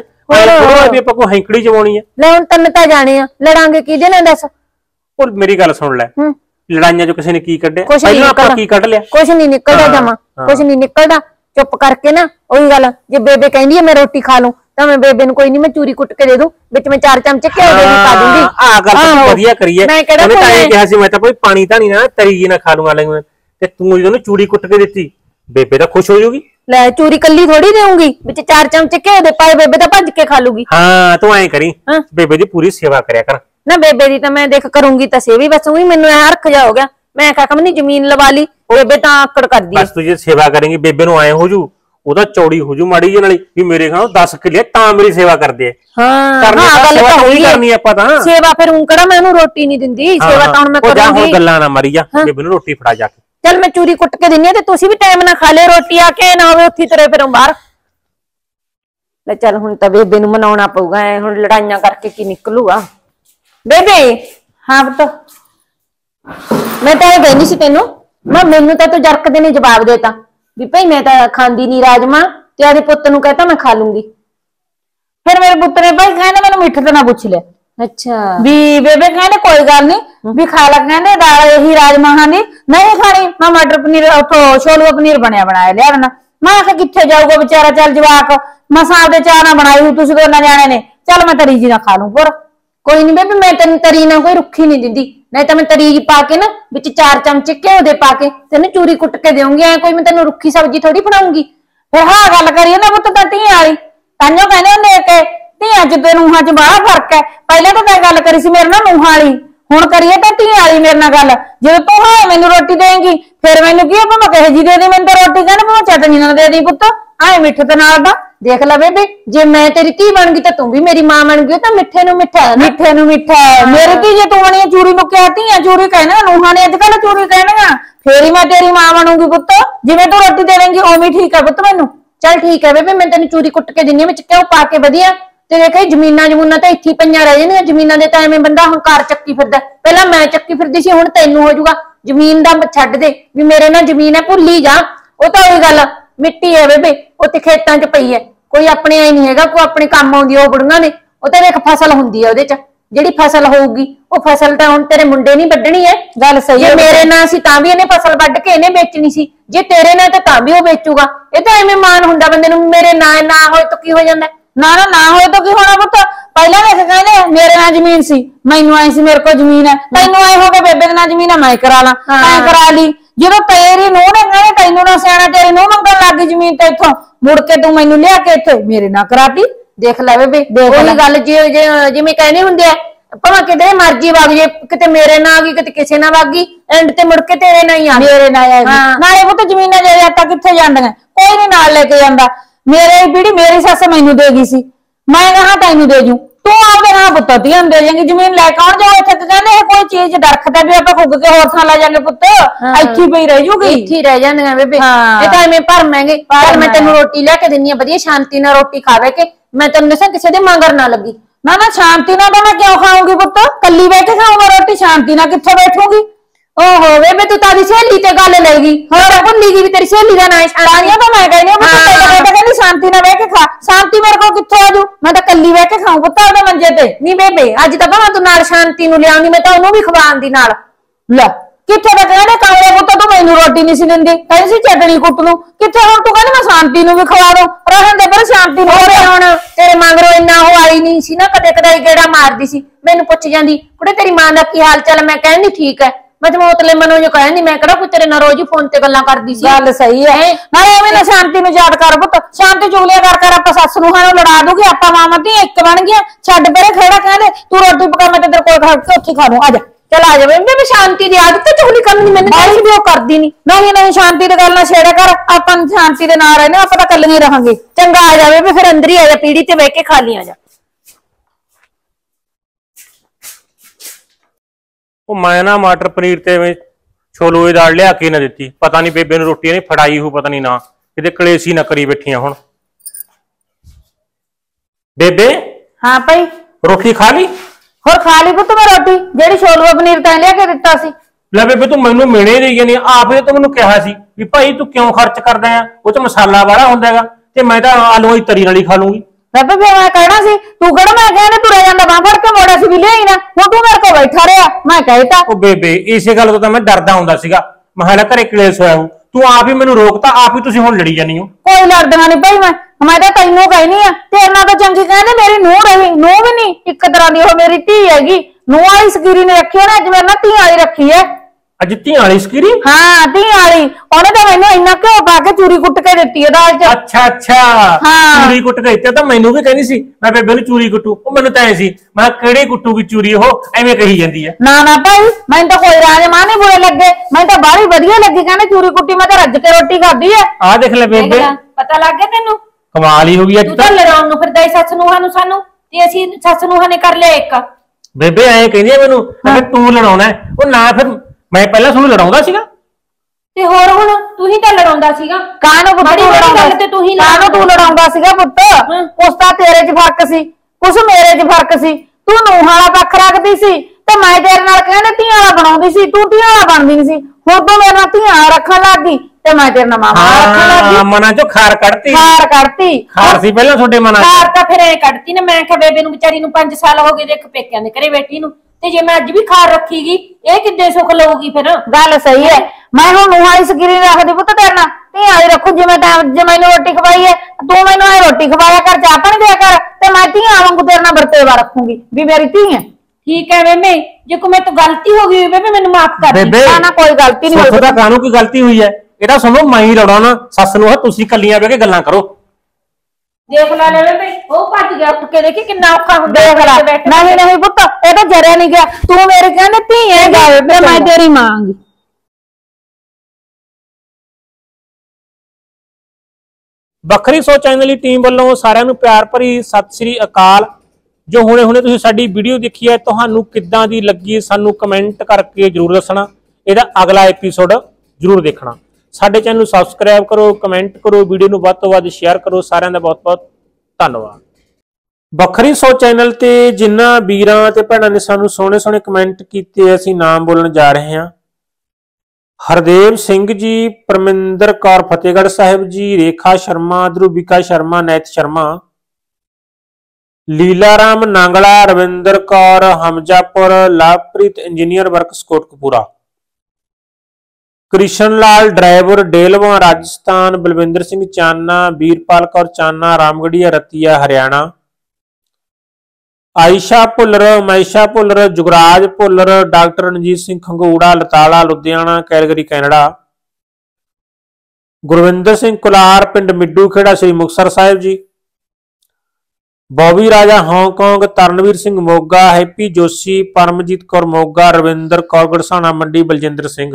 ਵੀ ਆਪਾਂ ਕੋਈ ਹੈਂਕੜੀ ਜਵਾਉਣੀ ਹੈ ਲੈ ਹੁਣ ਤਨ ਤਾਂ ਜਾਣੇ ਆ ਲੜਾਂਗੇ ਕਿਹਦੇ ਨਾਲ ਦੱਸ ਉਹ ਮੇਰੀ ਗੱਲ ਸੁਣ ਲੈ ਲੜਾਈਆਂ ਚੋਂ ਕਿਸੇ ਨੇ ਕੀ ਕੱਢਿਆ ਪਹਿਲਾਂ ਆਪਾਂ ਕੀ ਕੱਢ ਲਿਆ ਕੁਛ ਨਹੀਂ ਨਿਕਲਦਾ ਜਮਾ ਕੁਛ ਨਹੀਂ ਨਿਕਲਦਾ ਚੁੱਪ ਕਰਕੇ ਨਾ ਉਹੀ ਗੱਲ ਜੇ ਬੇਬੇ ਕਹਿੰਦੀ ਹੈ ਮੈਂ ਰੋਟੀ ਖਾ ਲੂੰ ਤਾਂ ਮੈਂ ਬੇਬੇ ਨੂੰ ਕੋਈ ਨਹੀਂ ਮੈਂ ਚੂਰੀ ਕੁੱਟ ਕੇ ਦੇ ਦੂੰ ਵਿੱਚ ਮੈਂ ਚਾਰ ਚਮਚੇ ਘਿਓ ਦੇ ਵੀ ਪਾ ਦੂੰਗੀ ਆਹ ਗੱਲ ਤਾਂ ਵਧੀਆ ਕਰੀਏ ਉਹਨੇ ਤਾਂ ਇਹ ਕਿਹਾ ਸੀ ਮੈਂ ਤਾਂ ਕੋਈ ਪਾਣੀ ਤਾਂ ਨਹੀਂ ਨਾ ਤਰੀ ਜੀ ਨਾ ਖਾ ਲੂੰਗਾ ਲੈ ਤੇ ਤੂੰ ਜਦੋਂ ਚੂਰੀ ਕੁੱਟ ਕੇ ਦਿੱਤੀ ਬੇਬੇ ਤਾਂ ਖੁਸ਼ ਹੋ ਜਾਊਗੀ। ਲੈ ਚੂਰੀ ਕੱਲੀ ਥੋੜੀ ਦੇਉਂਗੀ, ਵਿੱਚ ਚਾਰ ਚਮਚੇ ਘਿਓ ਦੇ ਪਾਏ, ਬੇਬੇ ਤਾਂ ਭੱਜ ਕੇ ਖਾ ਲੂਗੀ। ਹਾਂ ਤੂੰ ਐਂ ਕਰੀ, ਬੇਬੇ ਦੀ ਪੂਰੀ ਸੇਵਾ ਕਰਿਆ ਕਰ। ਨਾ ਬੇਬੇ ਦੀ ਤਾਂ ਮੈਂ ਦੇਖ ਕਰੂੰਗੀ ਤਾਂ ਸੇਵੀ ਬਸੂਗੀ, ਮੈਨੂੰ ਐ ਹਰਖ ਜਾ ਹੋ ਗਿਆ। ਮੈਂ ਕਹਾ ਕਮਨੀ ਜ਼ਮੀਨ ਲਵਾ ਲਈ, ਬੇਬੇ ਤਾਂ ਆਕੜ ਕਰਦੀ ਬਸ ਤੂੰ ਜੇ ਸੇਵਾ ਕਰੇਂਗੀ ਬੇਬੇ ਨੂੰ ਐ ਹੋ ਜੂ, ਉਹਦਾ ਚੌੜੀ ਹੋ ਜੂ ਮਾੜੀ ਜਿਹੀ ਨਾਲੀ ਵੀ ਮੇਰੇ ਖਾਣੋਂ ਦਸ ਕਿੱਲੇ ਤਾਂ ਮੇਰੀ ਸੇਵਾ ਕਰਦੇ ਆ। ਹਾਂ ਕਰਨੀ ਹਾਂ ਗੱਲ ਤਾਂ ਹੋਈ ਕਰਨੀ ਆਪਾਂ ਤਾਂ ਸੇਵਾ, ਫਿਰ ਉਹ ਕਿਹੜਾ ਮੈਂ ਉਹਨੂੰ ਰੋਟੀ ਨਹੀਂ ਦਿੰਦੀ, ਸੇਵਾ ਤਾਂ ਹੁਣ ਮੈਂ ਕਰੂੰਗੀ। ਹੁਣ ਕਰੂੰਗੀ। ਗੱਲਾਂ ਨਾ ਮਾਰੀ ਜਾ, ਬੇਬੇ ਨੂੰ ਰੋਟੀ ਫੜਾ ਜਾ ਕੇ। ਚੱਲ ਮੈਂ ਚੂਰੀ ਕੁੱਟ ਕੇ ਦਿੰਨੀ ਆ ਤੇ ਤੁਸੀਂ ਵੀ ਟਾਈਮ ਨਾਲ ਖਾ ਲਿਓ ਰੋਟੀ, ਆ ਕੇ ਨਾ ਹੋਵੇ ਉੱਥੇ ਤੁਰੇ ਫਿਰੋਂ ਬਾਹਰ। ਲੈ ਚੱਲ ਹੁਣ ਤਾਂ ਬੇਬੇ ਨੂੰ ਮਨਾਉਣਾ ਪਊਗਾ, ਐ ਹੁਣ ਲੜਾਈਆਂ ਕਰਕੇ ਕੀ ਨਿਕਲੂਗਾ। ਬੇਬੇ ਹਾਂ ਪੁੱਤ, ਮੈਂ ਤਾਂ ਇਹ ਕਹਿੰਦੀ ਸੀ ਤੈਨੂੰ, ਮੈਂ ਮੈਨੂੰ ਤਾਂ ਤੂੰ ਜਰਕਦੇ ਨੇ ਜਵਾਬ ਦੇਤਾ ਵੀ ਭਾਈ ਮੈਂ ਤਾਂ ਖਾਂਦੀ ਨਹੀਂ ਰਾਜਮਾ, ਤੇ ਆਦੇ ਪੁੱਤ ਨੂੰ ਕਹਤਾ ਮੈਂ ਖਾ ਲੂੰਗੀ। ਫਿਰ ਮੇਰੇ ਪੁੱਤ ਨੇ ਭਾਈ ਕਹਿੰਦੇ ਮੈਨੂੰ ਮਿੱਠੇ ਤੇ ਨਾ ਪੁੱਛ ਲਿਆ। ਅੱਛਾ ਵੀ ਬੇਬੇ ਕਹਿੰਦੇ ਕੋਈ ਗੱਲ ਨਹੀਂ ਵੀ ਖਾ ਲਾ, ਕਹਿੰਦੇ ਦਾਲ ਇਹੀ ਰਾਜਮਾਹਾਂ ਦੀ ਨਹੀਂ ਖਾਣੀ, ਮੈਂ ਮਟਰ ਪਨੀਰ ਉੱਥੋਂ ਛੋਲੂ ਪਨੀਰ ਬਣਿਆ ਬਣਾਇਆ ਲਿਆ ਦੇਣਾ। ਮੈਂ ਆਖਿਆ ਕਿੱਥੇ ਜਾਊਗਾ ਵਿਚਾਰਾ, ਚੱਲ ਜਵਾਕ ਮਸਾਂ ਦੇ ਚਾਹ ਨਾ ਬਣਾਈ ਹੋਈ, ਤੁਸੀਂ ਦੋਨਾਂ ਜਾਣੇ ਨੇ, ਚੱਲ ਮੈਂ ਤਰੀ ਜੀ ਨਾ ਖਾ ਲੂੰ। ਪਰ ਕੋਈ ਨਹੀਂ ਬੇਬੇ, ਮੈਂ ਤੈਨੂੰ ਤਰੀ ਨਾ ਕੋਈ ਰੁੱਖੀ ਨਹੀਂ ਦਿੰਦੀ, ਨਹੀਂ ਤਾਂ ਮੈਂ ਤਰੀ ਜੀ ਪਾ ਕੇ ਨਾ ਵਿੱਚ ਚਾਰ ਚਮਚੇ ਘਿਓ ਦੇ ਪਾ ਕੇ ਤੈਨੂੰ ਚੂਰੀ ਕੁੱਟ ਕੇ ਦੇਵਾਂਗੀ। ਐ ਕੋਈ ਮੈਂ ਤੈਨੂੰ ਰੁੱਖੀ ਸਬਜ਼ੀ ਥੋੜੀ ਬਣਾਉਂਗੀ। ਫਿਰ ਹਾਂ ਗੱਲ ਕਰੀਏ ਨਾ ਪੁੱਤ ਤਾਂ ਧੀਆਂ ਵਾਲੀ, ਤਾਂਿਓ ਕਹਿੰਦੇ ਹੁੰਦੇ ਕਿ ਧੀਆਂ ਚ ਤੇ ਨੂੰਹਾਂ ਚ ਬੜਾ ਫਰਕ ਹੈ। ਪਹਿਲਾਂ ਤਾਂ ਮੈਂ ਗੱਲ ਕਰੀ ਸੀ ਮੇਰੇ ਨਾਲ ਨੂੰਹਾਂ ਵਾਲੀ, ਹੁਣ ਕਰੀਏ ਤਾਂ ਧੀਆਂ ਵਾਲੀ ਮੇਰੇ ਨਾਲ ਗੱਲ। ਜਦੋਂ ਤੂੰ ਹਾਂ ਮੈਨੂੰ ਰੋਟੀ ਦੇਂਗੀ ਫਿਰ ਮੈਨੂੰ ਕੀ ਆਪਾਂ ਕਹੇ ਜੀ ਦੇ ਦੀ ਮੈਨੂੰ ਤਾਂ ਰੋਟੀ, ਕਹਿੰਦੇ ਭਾਵੇਂ ਚਟਨੀ ਨਾਲ ਦੇ ਦੀ ਪੁੱਤ, ਐ ਮਿੱਠੇ ਤੇ ਨਾਲ ਦਾ। ਦੇਖ ਲੈ ਬੇਬੇ, ਜੇ ਮੈਂ ਤੇਰੀ ਧੀ ਬਣ ਗਈ ਤਾਂ ਤੂੰ ਵੀ ਮੇਰੀ ਮਾਂ ਬਣ ਗਈ, ਤਾਂ ਮਿੱਠੇ ਨੂੰ ਮਿੱਠਾ ਹੈ ਨਾ। ਮਿੱਠੇ ਨੂੰ ਮਿੱਠਾ ਮੇਰੀ ਧੀ, ਜੇ ਤੂੰ ਬਣੀ ਚੂਰੀ ਨੂੰ ਕਿਹਾ ਧੀਆਂ ਚੂਰੀ ਕਹਿਣਾ, ਨੂੰਹਾਂ ਨੇ ਅੱਜ ਕੱਲ ਚੂਰੀ ਕਹਿਣਾ, ਫੇਰ ਹੀ ਮੈਂ ਤੇਰੀ ਮਾਂ ਬਣੂਗੀ ਪੁੱਤ। ਜਿਵੇਂ ਤੂੰ ਰੋਟੀ ਦੇਵੇਂਗੀ ਉਵੇਂ ਠੀਕ ਹੈ ਪੁੱਤ ਮੈਨੂੰ। ਚੱਲ ਠੀਕ ਹੈ ਬੇਬੇ, ਮੈਂ ਤੈਨੂੰ ਚੂਰੀ ਕੁੱਟ ਕੇ ਦਿੰਨੀ ਆ ਵਿੱਚ ਘਿਓ ਪਾ ਕੇ ਵਧੀਆ। ਤੇ ਦੇਖੇ ਜ਼ਮੀਨਾਂ ਜਮੂਨਾਂ ਤਾਂ ਇੱਥੇ ਪਈਆਂ ਰਹਿ ਜਾਂਦੀਆਂ, ਜ਼ਮੀਨਾਂ ਦੇ ਤਾਂ ਐਵੇਂ ਬੰਦਾ ਹੰਕਾਰ ਚੱਕੀ ਫਿਰਦਾ। ਪਹਿਲਾਂ ਮੈਂ ਚੱਕੀ ਫਿਰਦੀ ਸੀ, ਹੁਣ ਤੈਨੂੰ ਹੋ ਜਾਊਗਾ। ਜ਼ਮੀਨ ਦਾ ਛੱਡ ਦੇ ਵੀ ਮੇਰੇ ਨਾਲ ਜ਼ਮੀਨ ਹੈ, ਭੁੱਲੀ ਜਾ। ਉਹ ਤਾਂ ਉਹੀ ਗੱਲ ਮਿੱਟੀ ਹੈ ਬੇਬੇ, ਉੱਥੇ ਖੇਤਾਂ 'ਚ ਪਈ ਹੈ, ਕੋਈ ਆਪਣੇ ਆਈ ਨਹੀਂ ਹੈਗਾ, ਕੋਈ ਆਪਣੇ ਕੰਮ ਆਉਂਦੀ ਉਹ ਬੁੜੀਆਂ ਨੇ। ਉਹ ਤਾਂ ਦੇਖ ਫਸਲ ਹੁੰਦੀ ਹੈ ਉਹਦੇ 'ਚ, ਜਿਹੜੀ ਫਸਲ ਹੋਊਗੀ ਉਹ ਫਸਲ ਤਾਂ ਹੁਣ ਤੇਰੇ ਮੁੰਡੇ ਨਹੀਂ ਵੱਢਣੀ ਹੈ। ਗੱਲ ਸਹੀ ਹੈ। ਮੇਰੇ ਨਾਲ ਸੀ ਤਾਂ ਵੀ ਇਹਨੇ ਫਸਲ ਵੱਢ ਕੇ ਇਹਨੇ ਵੇਚਣੀ ਸੀ, ਜੇ ਤੇਰੇ ਨਾਲ ਤਾਂ ਵੀ ਉਹ ਵੇਚੂਗਾ। ਇਹ ਤਾਂ ਐਵੇਂ ਮਾਨ ਹੁੰਦਾ ਬੰਦੇ ਨੂੰ, ਮੇਰੇ ਨਾਲ ਨਾ ਹੋਏ ਤਾਂ ਕੀ ਹੋ ਜਾਂਦਾ। ਨਾ ਨਾ ਨਾ ਹੋਏ ਤਾਂ ਕੀ ਹੋਣਾ ਪੁੱਤ। ਪਹਿਲਾਂ ਵੇਖ ਕਹਿੰਦੇ ਮੇਰੇ ਨਾਲ ਜ਼ਮੀਨ ਸੀ, ਮੈਨੂੰ ਆਈ ਸੀ ਮੇਰੇ ਕੋਲ ਜ਼ਮੀਨ ਹੈ, ਤੈਨੂੰ ਆਏ ਹੋ ਗਿਆ ਬੇਬੇ ਦੇ ਨਾਲ ਜ਼ਮੀਨ ਹੈ ਮੈਂ ਕਰਾ ਲਾਂ, ਮੈਂ ਕਰਾ ਲਈ। ਜਦੋਂ ਤੇਰੀ ਨੂੰਹ ਨੇ ਕਹਿੰਦੇ ਤੈਨੂੰ ਨਾ ਸਿਆਣਾ, ਤੇਰੀ ਨੂੰਹ ਮੰਗਣ ਲੱਗ ਗਈ ਜ਼ਮੀਨ ਤੇ ਇੱਥੋਂ ਮੁੜ ਕੇ ਤੂੰ ਮੈਨੂੰ ਲਿਆ ਕੇ ਇੱਥੇ ਮੇਰੇ ਨਾਲ ਕਰਾਤੀ। ਦੇਖ ਲੈ ਬੇਬੇ, ਉਹੀ ਗੱਲ ਜਿਵੇਂ ਕਹਿੰਦੇ ਹੁੰਦੇ ਆ, ਭਾਵੇਂ ਕਿਤੇ ਮਰਜੀ ਵਗ ਜੇ, ਕਿਤੇ ਮੇਰੇ ਨਾਲ ਆ ਗਈ ਕਿਤੇ ਕਿਸੇ ਨਾਲ ਵਗ ਗਈ, ਐਂਡ ਤੇ ਮੁੜ ਕੇ ਤੇਰੇ ਨਾਲ ਹੀ ਆ ਮੇਰੇ ਨਾਲ ਆ ਗਈ। ਨਾਲੇ ਪੁੱਤ ਜ਼ਮੀਨਾਂ ਜਾਇਦਾਦਾਂ ਕਿੱਥੇ ਜਾਂਦੀਆਂ, ਕੋਈ ਨਹੀਂ ਨਾਲ ਲੈ ਕੇ ਜਾਂਦਾ। ਮੇਰੇ ਪੀੜੀ ਮੇਰੀ ਸੱਸ ਮੈਨੂੰ ਦੇ ਗਈ ਸੀ, ਮੈਂ ਕਹਾਂ ਤੈਨੂੰ ਦੇ ਜੂ, ਤੂੰ ਆਪਦੇ ਨਾਲ ਪੁੱਤ ਧੀਆਂ ਦੇ ਜਾਏਂਗੀ। ਜ਼ਮੀਨ ਲੈ ਕੌਣ ਜਾਓ, ਇੱਥੇ ਕਹਿੰਦੇ ਇਹ ਕੋਈ ਚੀਜ਼ ਦਰਖਤ ਹੈ ਵੀ ਆਪਾਂ ਖੁੱਗ ਕੇ ਹੋਰ ਥਾਂ ਲੈ ਜਾਾਂਗੇ ਪੁੱਤ, ਇੱਥੇ ਪਈ ਰਹਿ ਜੂਗੀ। ਇੱਥੇ ਰਹਿ ਜਾਂਦੀਆਂ ਬੇਬੇ, ਇਹ ਤਾਂ ਐਵੇਂ ਭਰਮੇਂਗੇ। ਪਰ ਮੈਂ ਤੈਨੂੰ ਰੋਟੀ ਲੈ ਕੇ ਦਿੰਨੀ ਆ, ਵਧੀਆ ਸ਼ਾਂਤੀ ਨਾਲ ਰੋਟੀ ਖਾਵੇ ਕੇ। ਮੈਂ ਤੈਨੂੰ ਦੱਸਾਂ ਕਿਸੇ ਦੇ ਮੰਗਰ ਨਾ ਲੱਗੀ। ਨਾ ਨਾ ਸ਼ਾਂਤੀ ਨਾਲ ਤਾਂ ਮੈਂ ਕਿਉਂ ਖਾਊਂਗੀ ਪੁੱਤ, ਕੱਲੀ ਬੈਠ ਕੇ ਖਾਊਂਗਾ ਰੋਟੀ, ਸ਼ਾਂਤੀ ਨਾਲ ਕਿੱਥੇ ਬੈਠੂਗੀ। ਓਹੋ ਬੇਬੇ, ਤੂੰ ਤਾਂ ਦੀ ਸਹੇਲੀ ਤੇ ਗੱਲ ਲੈ ਗਈ, ਹੋਰ ਭੁੱਲੀ ਗਈ ਵੀ ਤੇਰੀ ਸਹੇਲੀ ਦਾ ਨਾਂ ਹੈ। ਸਾਰੀਆਂ ਤਾਂ ਮੈਂ ਕਹਿੰਦੀ ਹਾਂ ਤਾਂ ਕਹਿੰਦੀ ਸ਼ਾਂਤੀ ਨਾਲ ਬਹਿ ਕੇ ਖਾ। ਸ਼ਾਂਤੀ ਮੇਰੇ ਕੋਲ ਕਿੱਥੋਂ ਆ ਜੂ, ਮੈਂ ਤਾਂ ਕੱਲੀ ਬਹਿ ਕੇ ਖਾਊਂ ਪੁੱਤ ਉਹਦੇ ਮੰਜੇ ਤੇ। ਨਹੀਂ ਬੇਬੇ, ਅੱਜ ਤਾਂ ਭਾਵੇਂ ਤੂੰ ਨਾਲ ਸ਼ਾਂਤੀ ਨੂੰ ਲਿਆਉਣੀ, ਮੈਂ ਤਾਂ ਉਹਨੂੰ ਵੀ ਖਵਾਉਣ ਦੀ ਨਾਲ। ਲੈ ਕਿੱਥੇ ਤਾਂ ਕਹਿੰਦੇ ਕਮਰੇ ਪੁੱਤ ਤੂੰ ਮੈਨੂੰ ਰੋਟੀ ਨਹੀਂ ਸੀ ਦਿੰਦੀ, ਕਹਿੰਦੀ ਸੀ ਚਟਣੀ ਕੁੱਟ ਨੂੰ, ਕਿੱਥੇ ਹੁਣ ਤੂੰ ਕਹਿੰਦੀ ਮੈਂ ਸ਼ਾਂਤੀ ਨੂੰ ਵੀ ਖਵਾ ਦੂੰ। ਰਹਿਣ ਦੇ ਪਰ ਸ਼ਾਂਤੀ ਨੂੰ। ਹੋਰੇ ਹੁਣ ਤੇਰੇ ਮਗਰੋਂ ਇੰਨਾ ਉਹ ਆਈ ਨਹੀਂ ਸੀ ਨਾ, ਕਦੇ ਕਦਾਈ ਗੇੜਾ ਮਾਰਦੀ ਸੀ, ਮੈਨੂੰ ਪੁੱਛ ਜਾਂਦੀ ਕੁੜੇ ਤੇਰੀ ਮਾਂ ਦਾ ਕੀ ਹਾਲ ਚਾਲ। ਮੈਂ ਕਹਿੰਦੀ ਠੀਕ ਹੈ, ਮੈਂ ਤੇ ਮੋਤਲੇ ਮਨੋਂ ਜੋ ਕਹਿੰਦੀ, ਮੈਂ ਕਿਹੜਾ ਕੋਈ ਤੇਰੇ ਨਾਲ ਰੋਜ਼ ਹੀ ਫੋਨ ਤੇ ਗੱਲਾਂ ਕਰਦੀ ਸੀ। ਗੱਲ ਸਹੀ ਹੈ, ਨਾਲੇ ਐਵੇਂ ਨਾ ਸ਼ਾਂਤੀ ਨੂੰ ਯਾਦ ਕਰ ਪੁੱਤ, ਸ਼ਾਂਤੀ ਚੁਗਲੀਆਂ ਕਰ ਕਰ ਆਪਾਂ ਸੱਸ ਨੂੰ ਹਾਂ ਲੜਾ ਦੂਗੀ, ਆਪਾਂ ਮਾਵਾਂ ਧੀਆਂ ਇੱਕ ਬਣ ਗਈਆਂ। ਛੱਡ ਪਰੇ ਖੇੜਾ, ਕਹਿੰਦੇ ਤੂੰ ਰੋਟੀ ਪਕਾ ਮੈਂ ਤੇਰੇ ਕੋਲ ਖੜ ਕੇ ਉੱਥੇ ਖਾ ਲੂੰ, ਆ ਜਾ ਚਲ ਆ ਜਾਵੇ। ਮੈਂ ਸ਼ਾਂਤੀ ਦੀ ਆਦਤ ਚੁਗਲੀ ਕਰਨੀ ਮੈਨੂੰ ਨਹੀਂ ਵੀ ਉਹ ਕਰਦੀ ਨਹੀਂ। ਨਹੀਂ ਨਹੀਂ ਸ਼ਾਂਤੀ ਦੀ ਗੱਲ ਨਾ ਛੇੜਿਆ ਕਰ, ਆਪਾਂ ਸ਼ਾਂਤੀ ਦੇ ਨਾਲ ਰਹਿਣਾ, ਆਪਾਂ ਤਾਂ ਕੱਲੀਆਂ ਹੀ ਰਹਾਂਗੇ। ਚੰਗਾ ਆ ਜਾਵੇ ਵੀ ਫਿਰ ਅੰਦਰ ਹੀ ਆ ਜਾ, ਪੀੜੀ ਤੇ ਬਹਿ ਕੇ ਖਾ ਲਈ ਆ ਜਾ। ਉਹ ਮੈਂ ਨਾ ਮਟਰ ਪਨੀਰ ਤੇ ਐਵੇਂ ਛੋਲੋਏ ਦਾਲ ਲਿਆ ਕੇ ਨਾ ਦਿੱਤੀ, ਪਤਾ ਨਹੀਂ ਬੇਬੇ ਨੂੰ ਰੋਟੀ ਨਹੀਂ ਫੜਾਈ ਹੋ, ਪਤਾ ਨਹੀਂ ਨਾ ਕਿਤੇ ਕਲੇਸ਼ੀ ਨਾ ਕਰੀ ਬੈਠੀਆਂ ਹੁਣ। ਬੇਬੇ ਹਾਂ ਭਾਈ, ਰੋਟੀ ਖਾ ਲਈ? ਹੋਰ ਖਾ ਲਈ ਪੁੱਤ ਮੈਂ ਰੋਟੀ, ਜਿਹੜੀ ਛੋਲੂਆ ਪਨੀਰ ਤੈਂ ਲਿਆ ਕੇ ਦਿੱਤਾ ਸੀ। ਲੈ ਬੇਬੇ ਤੂੰ ਮੈਨੂੰ ਮਿਹਣੇ ਦੇਈ ਜਾਂਦੀ, ਆਪੇ ਤੂੰ ਮੈਨੂੰ ਕਿਹਾ ਸੀ ਵੀ ਭਾਈ ਤੂੰ ਕਿਉਂ ਖਰਚ ਕਰਦਾ ਆ, ਉਹ ਚ ਮਸਾਲਾ ਵਾਲਾ ਹੁੰਦਾ ਹੈਗਾ, ਤੇ ਮੈਂ ਤਾਂ ਆਲੂਆਂ ਦੀ ਤਰੀ ਨਾਲ ਹੀ ਖਾ ਲੂੰਗੀ। ਬੇਬੇ ਫਿਰ ਮੈਂ ਕਹਿਣਾ ਸੀ, ਤੂੰ ਕਿਹੜਾ ਮੈਂ ਕਹਿੰਦਾ ਤੁਰਿਆ ਜਾਂਦਾ ਬਾਂਹ ਫੜ ਕੇ ਮੋੜਿਆ ਸੀ ਵੀ ਲਿਆਈ ਨਾ, ਹੁਣ ਤੂੰ ਮੇਰੇ ਕੋਲ ਬੈਠਾ ਰਿਹਾ, ਮੈਂ ਕਹਿਤਾ। ਉਹ ਬੇਬੇ ਇਸੇ ਗੱਲ ਤੋਂ ਤਾਂ ਮੈਂ ਡਰਦਾ ਹੁੰਦਾ ਸੀਗਾ, ਮੈਂ ਕਿਹਾ ਘਰੇ ਕਲੇਸ਼ ਹੋਇਆ ਹੋ, ਤੂੰ ਆਪ ਹੀ ਮੈਨੂੰ ਰੋਕਤਾ, ਆਪ ਹੀ ਤੁਸੀਂ ਹੁਣ ਲੜੀ ਜਾਂਦੀ ਹੋ। ਕੋਈ ਲੜਦੀਆਂ ਨਹੀਂ ਭਾਈ, ਮੈਂ ਮੈਂ ਤਾਂ ਤੈਨੂੰ ਕਹਿਨੀ ਆ, ਤੇਰੇ ਨਾਲ ਤਾਂ ਚੰਗੀ ਕਹਿੰਦੇ ਮੇਰੀ ਨੂੰਹ ਰਹੀ, ਨੂੰਹ ਵੀ ਨਹੀਂ ਇੱਕ ਤਰ੍ਹਾਂ ਦੀ ਉਹ ਮੇਰੀ ਧੀ ਹੈਗੀ। ਨੂੰਹ ਵਾਲੀ ਸਕੀਰੀ ਨੇ ਰੱਖੀ ਨਾ, ਅੱਜ ਮੇਰੇ ਨਾਲ ਧੀ ਵਾਲੀ ਰੱਖੀ ਹੈ। ਅੱਜ ਧੀਆਂ ਵਾਲੀ ਸਕੀਰੀ? ਹਾਂ ਧੀਆਂ ਵਾਲੀ। ਉਹਨੇ ਤਾਂ ਮੈਨੂੰ ਇੰਨਾ ਘਿਓ ਪਾ ਕੇ ਚੂਰੀ ਕੁੱਟ ਕੇ ਦਿੱਤੀ ਹੈ ਦਾਲ ਚ। ਅੱਛਾ ਅੱਛਾ, ਚੂਰੀ ਕੁੱਟ ਕੇ ਦਿੱਤੀ ਤਾਂ ਮੈਨੂੰ ਵੀ ਕਹਿੰਦੀ ਸੀ ਮੈਂ ਬੇਬੇ ਨੂੰ ਚੂਰੀ ਕੁੱਟੂ। ਉਹ ਮੈਨੂੰ ਤਾਂ ਐ ਸੀ ਮੈਂ ਕਿਹੜੀ ਕੁੱਟੂਗੀ ਚੂਰੀ, ਉਹ ਐਵੇਂ ਕਹੀ ਜਾਂਦੀ ਹੈ। ਨਾ ਨਾ ਭਾਈ ਮੈਨੂੰ ਤਾਂ ਕੋਈ ਰਾਜਮਾਂਹ ਨਹੀਂ ਬੁਰੇ ਲੱਗੇ, ਮੈਨੂੰ ਤਾਂ ਬਾਹਲੀ ਵਧੀਆ ਲੱਗੀ। ਕਹਿੰਦੇ ਚੂਰੀ ਕੁੱਟੀ, ਮੈਂ ਤਾਂ ਰੱਜ ਕੇ ਰੋਟੀ ਖਾਧੀ ਹੈ। ਆਹ ਦੇਖ ਲੈ ਬੇਬੇ, ਪਤਾ ਲੱਗ ਗਿਆ ਤੈਨੂੰ? ਕਮਾਲ ਹੀ ਹੋ ਗਈ ਅੱਜ ਤੂੰ ਤਾਂ। ਤਾਂ ਲੜਾਉਣ ਨੂੰ ਫਿਰਦਾ ਸੱਸ ਨੂੰਹਾਂ ਨੂੰ ਸਾਨੂੰ, ਤੇ ਅਸੀਂ ਸੱਸ ਨੂੰਹਾਂ ਨੇ ਕਰ ਲਿਆ ਇੱਕ। ਬੇਬੇ ਐਂ ਕਹਿੰਦੀ ਆ ਮੈਨੂੰ ਮੈਂ ਤੂੰ ਲੜਾਉਣਾ ਉਹ ਨਾ, ਫਿਰ ਮੈਂ ਪਹਿਲਾਂ ਤੁਹਾਨੂੰ ਲੜਾਉਂਦਾ ਸੀਗਾ ਤੇ ਹੋਰ ਹੁਣ ਤੂੰ ਹੀ ਤਾਂ ਲੜਾਉਂਦਾ ਸੀਗਾ। ਕਾਹਨੂੰ ਪੁੱਤ ਤੂੰ ਲੜਾਉਂਦਾ ਤੇ ਤੂੰ ਹੀ ਕਾਹਨੂੰ ਤੂੰ ਲੜਾਉਂਦਾ ਸੀਗਾ ਪੁੱਤ? ਕੁਛ ਤਾਂ ਤੇਰੇ 'ਚ ਫਰਕ ਸੀ, ਕੁਛ ਮੇਰੇ 'ਚ ਫਰਕ ਸੀ। ਤੂੰ ਨੂੰਹਾਂ ਵਾਲਾ ਪੱਖ ਰੱਖਦੀ ਸੀ ਤੇ ਮੈਂ ਤੇਰੇ ਨਾਲ ਕਹਿੰਦੇ ਧੀਆਂ ਵਾਲਾ ਬਣਾਉਂਦੀ ਸੀ, ਤੂੰ ਧੀਆਂ ਵਾਲਾ ਬਣਦੀ ਨਹੀਂ ਸੀ। ਹੁਣ ਤੂੰ ਮੇਰੇ ਨਾਲ ਧੀਆਂ ਵਾਲਾ ਰੱਖਣ ਲੱਗ ਗਈ ਤੇ ਮੈਂ ਤੇਰੇ ਨਾਲ ਮਾਮਾ ਰੱਖਣ ਲੱਗ ਗਈ। ਮਨਾਂ 'ਚੋਂ ਖਾਰ ਕੱਢਤੀ। ਖਾਰ ਕੱਢਤੀ। ਖਾਰ ਸੀ ਪਹਿਲਾਂ ਤੁਹਾਡੇ ਮਨਾਂ 'ਚ। ਖਾਰ ਤਾਂ ਫਿਰ ਐ ਕੱਢਤੀ ਨਾ। ਮੈਂ ਕਿਹਾ ਬੇਬੇ ਨੂੰ ਵਿਚਾਰੀ ਨੂੰ ਪੰਜ ਸਾਲ ਹੋ ਗਏ ਦੇਖ ਪੇਕਿਆਂ ਦੇ ਘਰੇ ਬੈਠੀ ਨੂੰ, ਤੇ ਜੇ ਮੈਂ ਅੱਜ ਵੀ ਖਾਰ ਰੱਖੀਗੀ ਇਹ ਕਿੱਦੇ ਸੁੱਖ ਲਊਗੀ ਫਿਰ? ਗੱਲ ਸਹੀ ਹੈ। ਮੈਂ ਹੁਣ ਨੂੰਹਾਂ ਵਾਲੀ ਸਕੀਰੀ ਰੱਖਦੀ ਪੁੱਤ ਤੇਰੇ ਨਾਲ, ਧੀਆਂ ਵਾਲੀ ਰੱਖੂ। ਜਿਵੇਂ ਟਾਈਮ ਜੇ ਮੈਨੂੰ ਰੋਟੀ ਖਵਾਈ ਹੈ ਤੂੰ ਮੈਨੂੰ ਐ ਰੋਟੀ ਖਵਾਇਆ ਕਰ, ਚਾਹ ਪਾਣੀ ਦਿਆ ਕਰ, ਤੇ ਮੈਂ ਧੀਆਂ ਵਾਂਗੂ ਤੇਰੇ ਨਾਲ ਵਰਤੇਵਾ ਰੱਖੂਗੀ ਵੀ ਮੇਰੀ ਧੀ ਹੈ। ਠੀਕ ਹੈ ਬੇਬੇ, ਜੇ ਕੋਈ ਮੇਰੇ ਤੋਂ ਗਲਤੀ ਹੋ ਗਈ ਬੇਬੇ ਮੈਨੂੰ ਮਾਫ ਕਰ ਦੇ। ਨਾ ਨਾ ਕੋਈ ਗਲਤੀ ਨਹੀਂ ਹੋਈ। ਤਾਂ ਕਾਹਨੂੰ ਕੋਈ ਗਲਤੀ ਹੋਈ ਹੈ? ਇਹਦਾ ਸੁਣੋ ਮੈਂ ਹੀ ਲੜਾਉਣਾ ਸੱਸ ਨੂੰ, ਤੁਸੀਂ ਕੱਲੀਆਂ ਬਹਿ ਕੇ ਗੱਲਾਂ ਕਰੋ। ਦੇਖ ਲੈ ਲੈ ਬੇਬੇ, ਉਹ ਭੱਜ ਗਿਆ ਉੱਠ ਕੇ, ਦੇਖੀ ਕਿੰਨਾ ਔਖਾ ਹੁੰਦਾ ਦੇਖ ਲੈ। ਨਹੀਂ ਨਹੀਂ ਪੁੱਤ ਇਹ ਤਾਂ ਜਰਿਆ ਨਹੀਂ ਗਿਆ। ਤੂੰ ਮੇਰੇ ਕਹਿੰਦੇ ਧੀ ਹੈ ਤੇ ਮੈਂ ਤੇਰੀ ਮਾਂ ਆਂਗੀ। ਵੱਖਰੀ ਸੋਚ ਚੈਨਲ ਦੀ ਟੀਮ ਵੱਲੋਂ ਸਾਰਿਆਂ ਨੂੰ ਪਿਆਰ ਭਰੀ ਸਤਿ ਸ੍ਰੀ ਅਕਾਲ। ਜੋ ਹੁਣੇ ਹੁਣੇ ਤੁਸੀਂ ਸਾਡੀ ਵੀਡੀਓ ਦੇਖੀ ਹੈ ਤੁਹਾਨੂੰ ਕਿੱਦਾਂ ਦੀ ਲੱਗੀ ਸਾਨੂੰ ਕਮੈਂਟ ਕਰਕੇ ਜਰੂਰ ਦੱਸਣਾ। ਇਹਦਾ ਅਗਲਾ ਐਪੀਸੋਡ ਜਰੂਰ ਦੇਖਣਾ। ਸਾਡੇ ਚੈਨਲ ਨੂੰ ਸਬਸਕ੍ਰਾਈਬ ਕਰੋ, ਕਮੈਂਟ ਕਰੋ, ਵੀਡੀਓ ਨੂੰ ਵੱਧ ਤੋਂ ਵੱਧ ਸ਼ੇਅਰ ਕਰੋ। ਸਾਰਿਆਂ ਦਾ ਬਹੁਤ ਬਹੁਤ ਧੰਨਵਾਦ। ਵੱਖਰੀ ਸੋਚ ਚੈਨਲ ਤੇ ਜਿਨ੍ਹਾਂ ਵੀਰਾਂ ਤੇ ਭੈਣਾਂ ਨੇ ਸਾਨੂੰ ਸੋਹਣੇ ਸੋਹਣੇ ਕਮੈਂਟ ਕੀਤੇ ਅਸੀਂ ਨਾਮ ਬੋਲਣ ਜਾ ਰਹੇ ਹਾਂ। Hardev Singh ji, Parminder Kaur Fatehgarh Sahib ji, Rekha Sharma, Dhruvika Sharma, Nait Sharma, Leela Ram Nangla, Ravinder Kaur Hamjapur, Lovepreet engineer works Kotkapura, Krishan Lal driver Delwa Rajasthan, Balwinder Singh Chana, Veerpal Kaur Chana Ramgarhia Ratia Haryana, Ayesha Bhullar, Maisha Bhullar, Jugraj Bhullar, doctor Ranjit Singh Khangura Latala Ludhiana Calgary Canada, Gurvinder Singh Kular ਪਿੰਡ Middu Khera Sri Muktsar Sahib ji, Bobby Raja Hong Kong, Tarnveer Singh Moga, Happy Joshi, Paramjit Kaur Moga, Ravinder Kaur Garhsana Mandi, Baljinder Singh,